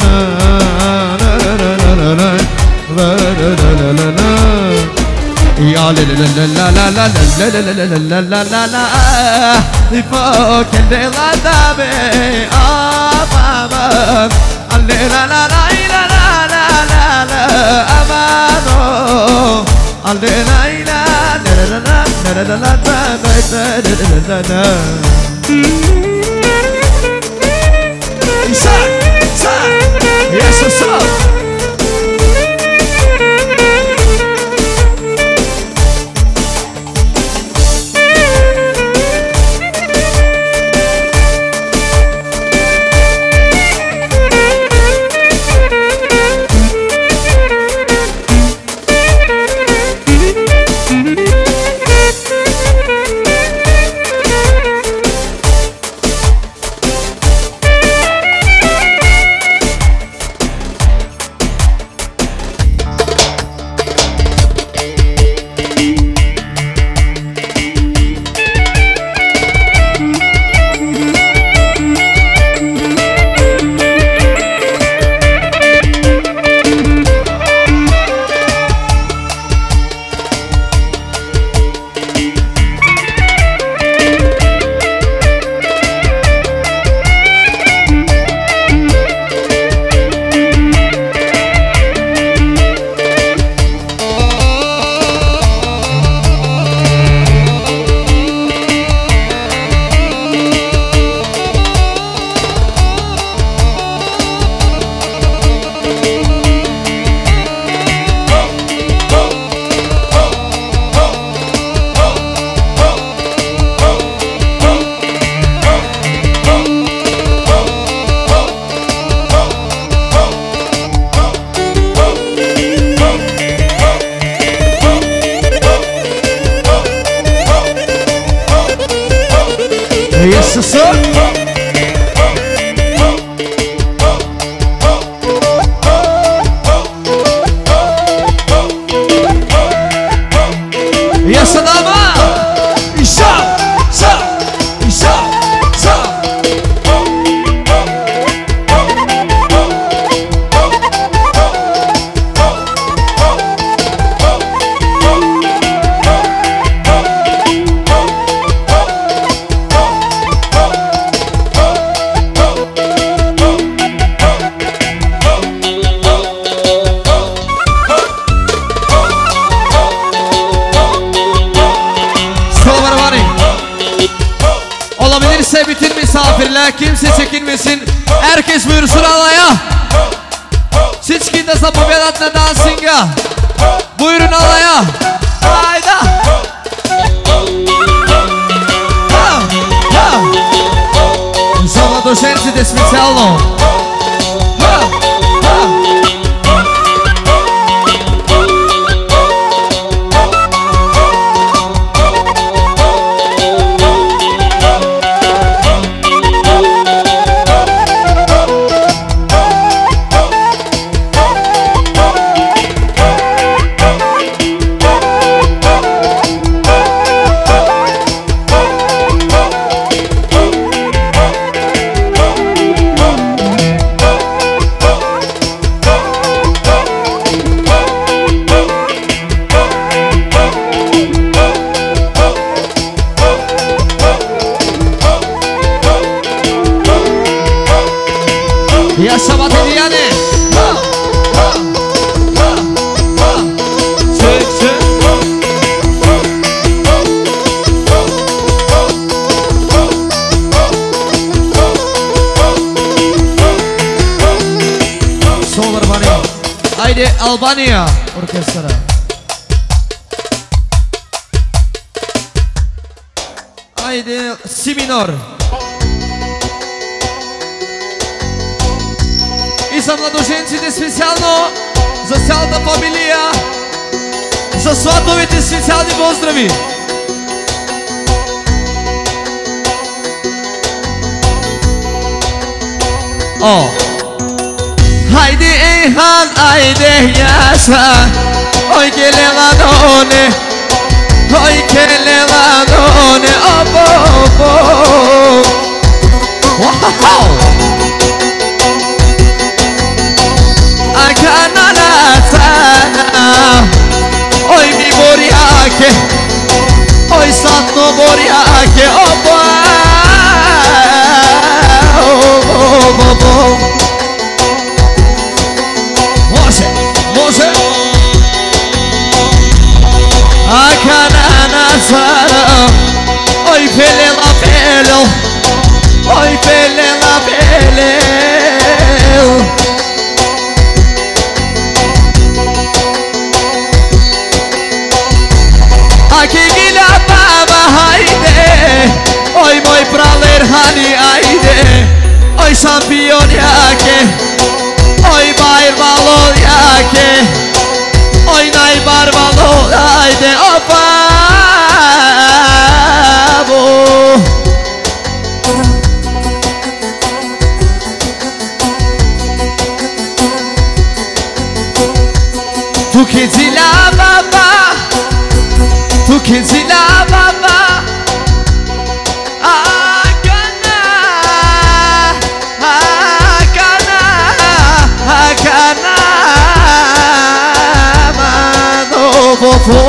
na na la na na na Ya la la la la la la la la la la la la la Ifo kende la da be aman Ale la la la la la la la la amano Ale la la la la la la la la la la İsa İsa Yes sir kimse çekinmesin. Herkes buyursun alaya. Всички да заповядат на дансинга. Buyurun alaya. Hayda. За младоженците специално. Yaşa Batidiyane. Çık çık. Solar Albania. Haydi Albania orkestra. Haydi Si minor. И за младоженците специално, за цялата фамилия, за сватовете специални поздрави. О! Haydi Eyhan, haydi yaşa, oy kelevanone, oy kelevanone, opo opo. Wow! Cananatana, oi mi boriake, oi satno boriake, opa, Može, može. A cananatana, oi pele la pele, oi pele la pele. Aqui gila baba hayde, oy moj praler hani ayde, oy şampiyon yake, oy bayır balon yake, oy nay bar balon hayde, opa bu. Tu que zila baba. Tu que zila baba, akana, akana, akana, mano bofo.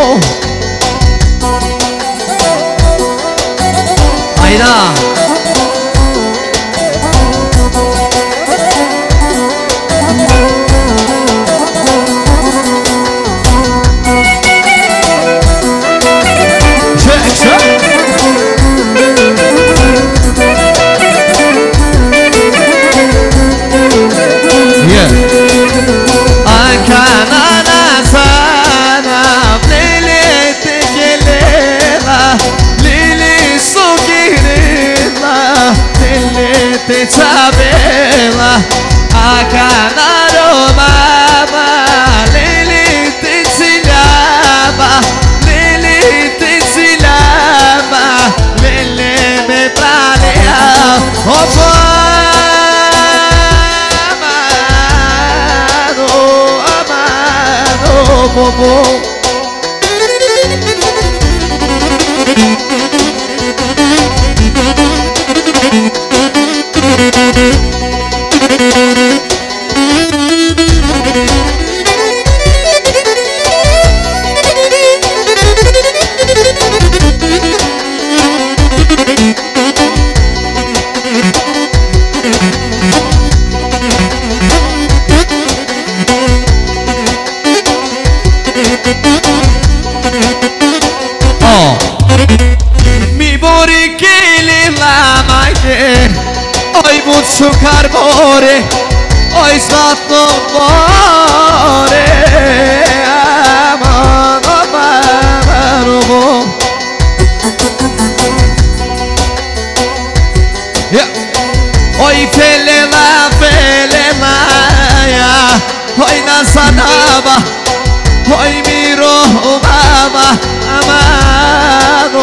Hayda. Te tabela a canaro mama lili te silaba lili me planea opa amado bobo. su carbone, oj zlatno more, aman, aman, aman. Oj felela, felela, ja, oj nasanaba, oj miro, baba, amano.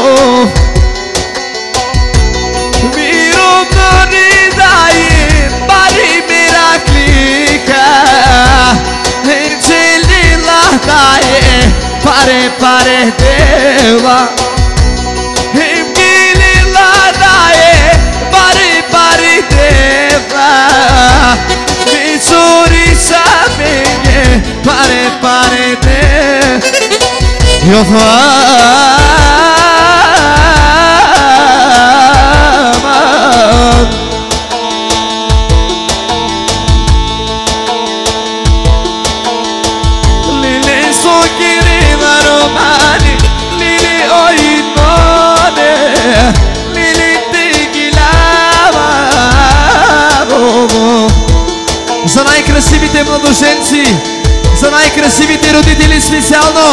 Miro koni dai, bari miraklika, incelila dai, pare pare deva. Imgilila dai, bari bari deva. Misuri sabenge, pare pare deva. Io Lili so querida romani, Lili oinone, Lili tequilava. Za najkrasivite mladoženci, za najkrasivite roditelji specijalno.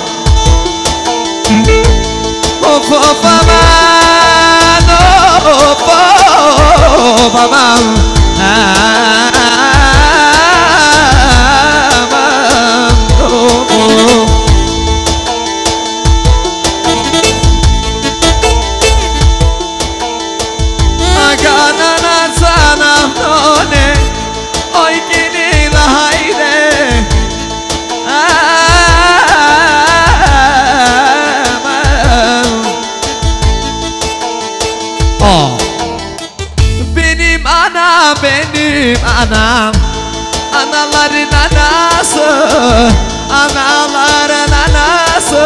Benim anam, anaların anası, anaların anası.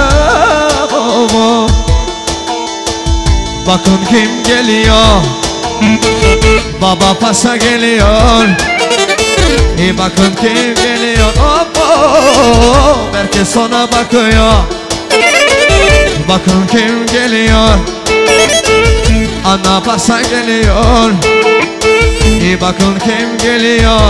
Bakın kim geliyor, baba paşa geliyor. Bakın kim geliyor, herkes ona bakıyor. Bakın kim geliyor, ana paşa geliyor. Bakın kim geliyor,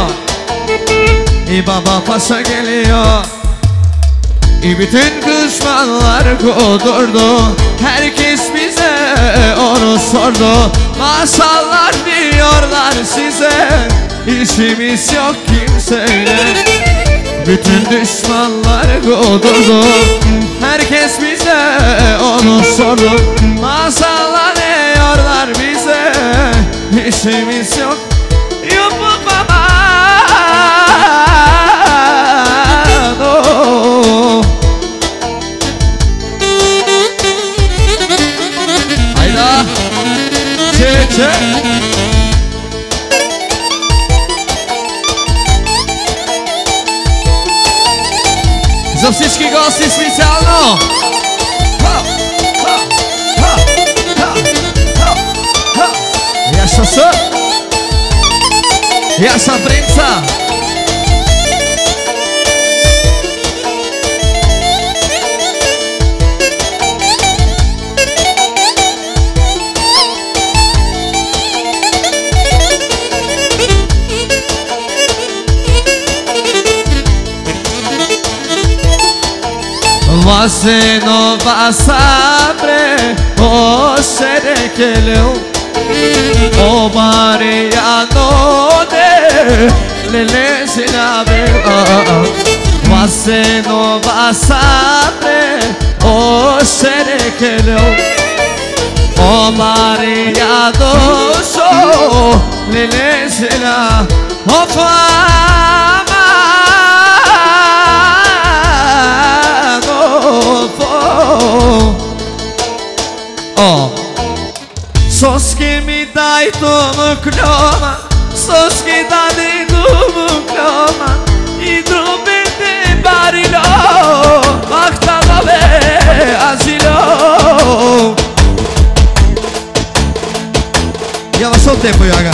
baba paşa geliyor. Bütün düşmanlar kudurdu, herkes bize onu sordu. Masallar diyorlar size, işimiz yok kimseyle. Bütün düşmanlar kudurdu, herkes bize onu sordu. Masallar diyorlar bize, işimiz yok. Hayda, çe. За всички гости специално. Яша принца. Você não vai saber, você que leu. O Mariano de Lele Sinabela. Você não vai saber, você que leu. O Mariano sou Lele Sinabela. O fama Sos que me dai tomu kloma, sos que dai tomu kloma, I drobete barilo, maktala ve asilo. Ya va sol tempo, Yaga.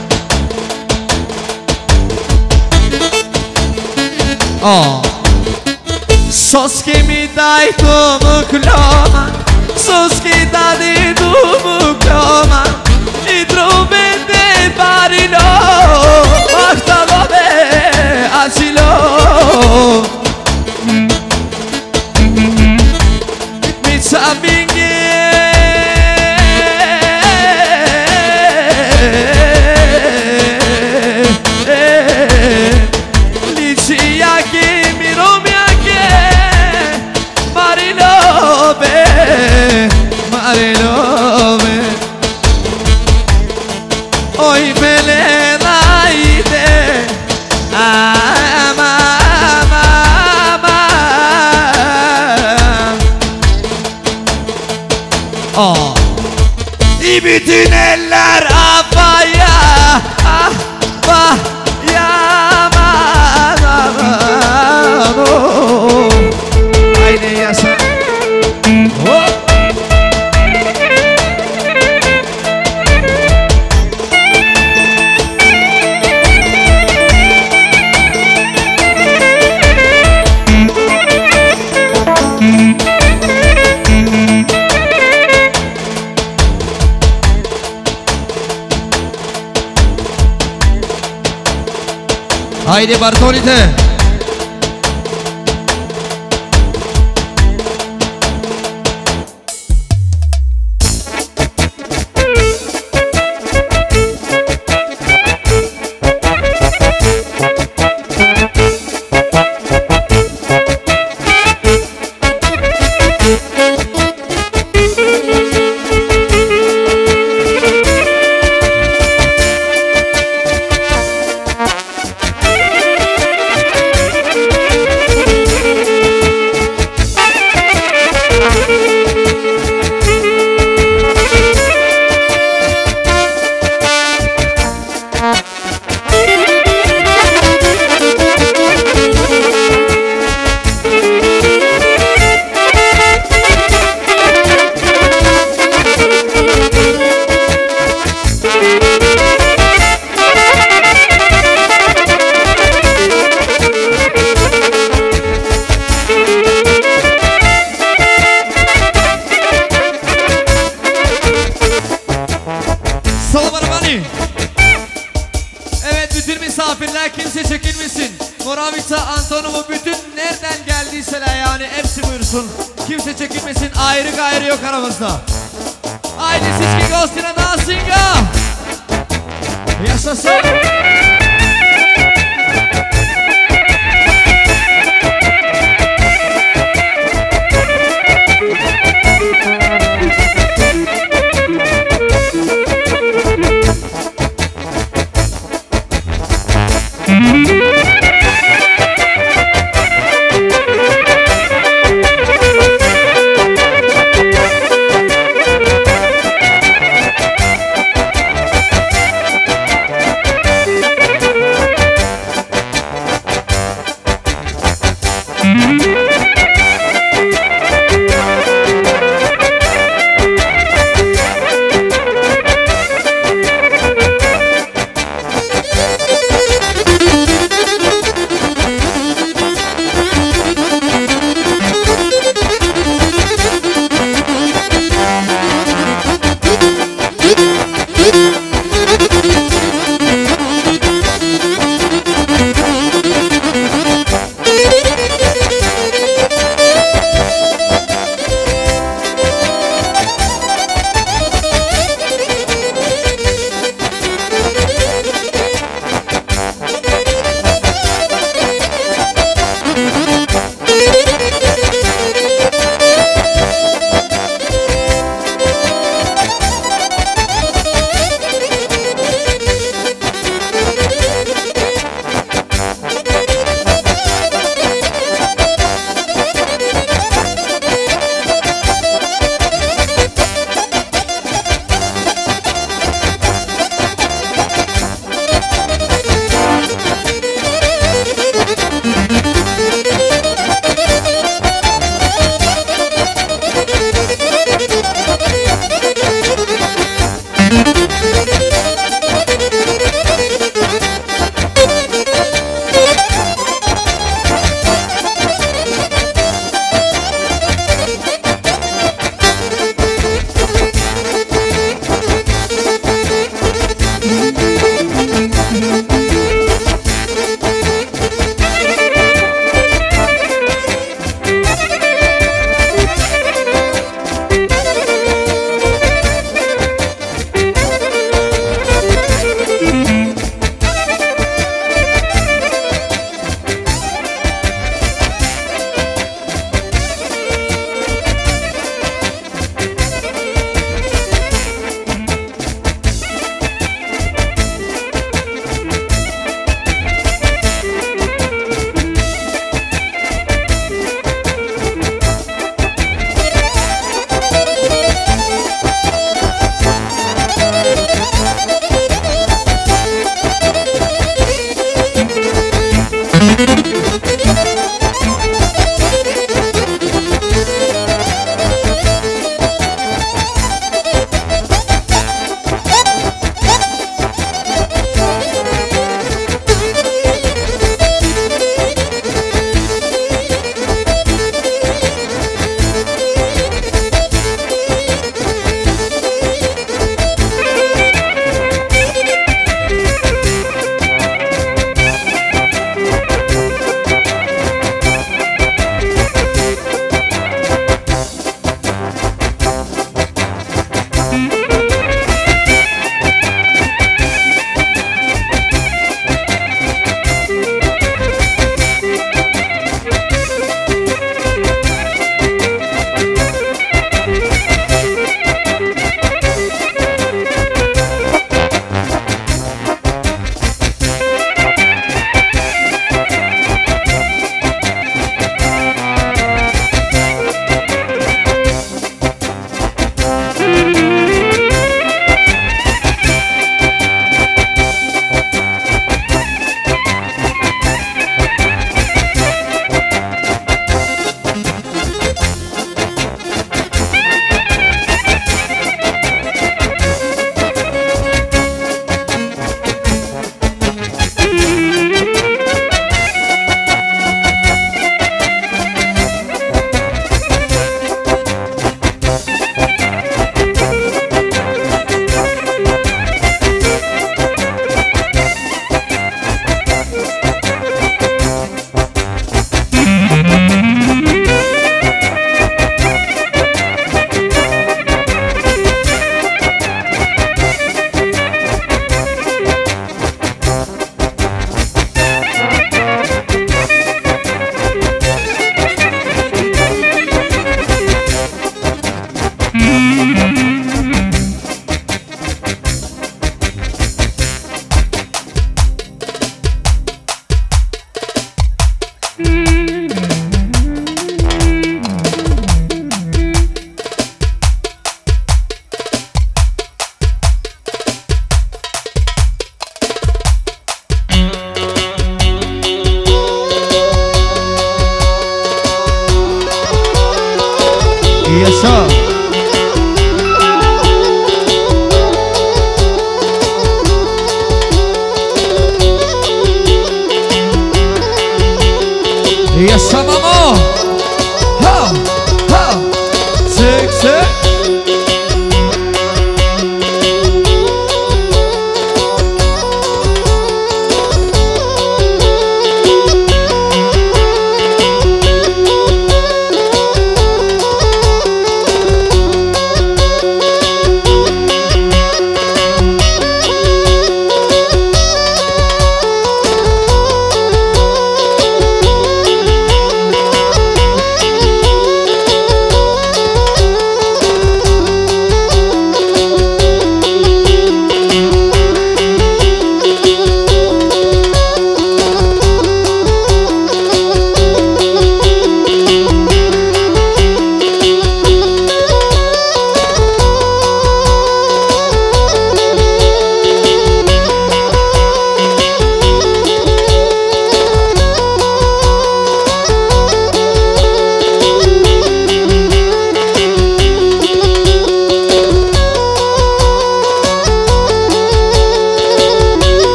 Sos que me dai tomu kloma, sos que dai tomu kloma, Idrumende barilo Mahtalove acilo Mitsaminge Lichiyake miromyake Marilove Marilove Oy melenaide ama bütün eller havaya ah bah yaman haydi yaşa Haydi Bartolite. Evet bütün misafirler kimse çekinmesin. Moravica, Antonovo bütün nereden geldiyseler yani hepsi buyursun. Kimse çekinmesin, ayrı gayrı yok aramızda. Haydi siz ki Gostina Dansinga. Yaşasın.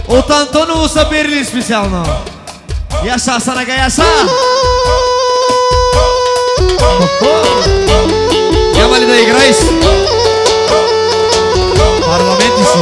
От Антоново са Берлин специално. Яша, Санага, Яша! Няма ли да играеш? Парламенти си.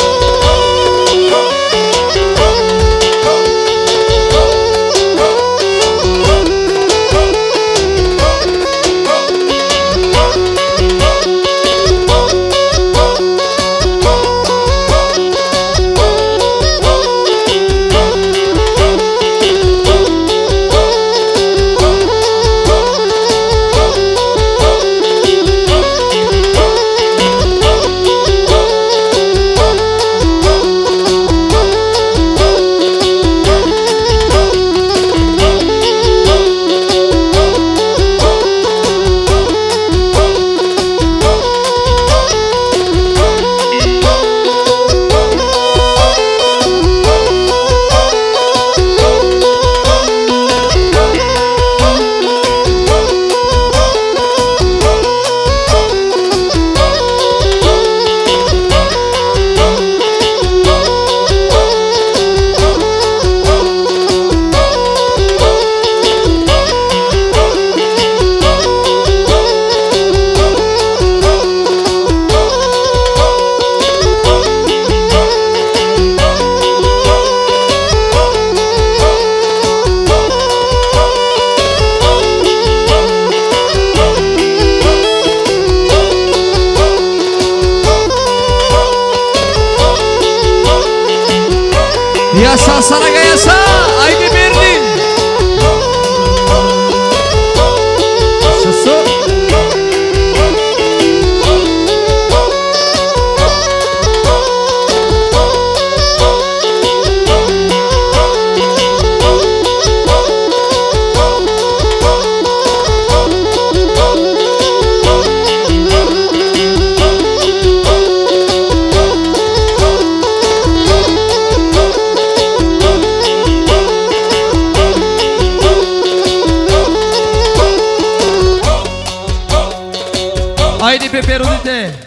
Яша, Санага, Яша! Айде Берлин! Шасо! Айде, пеперудите!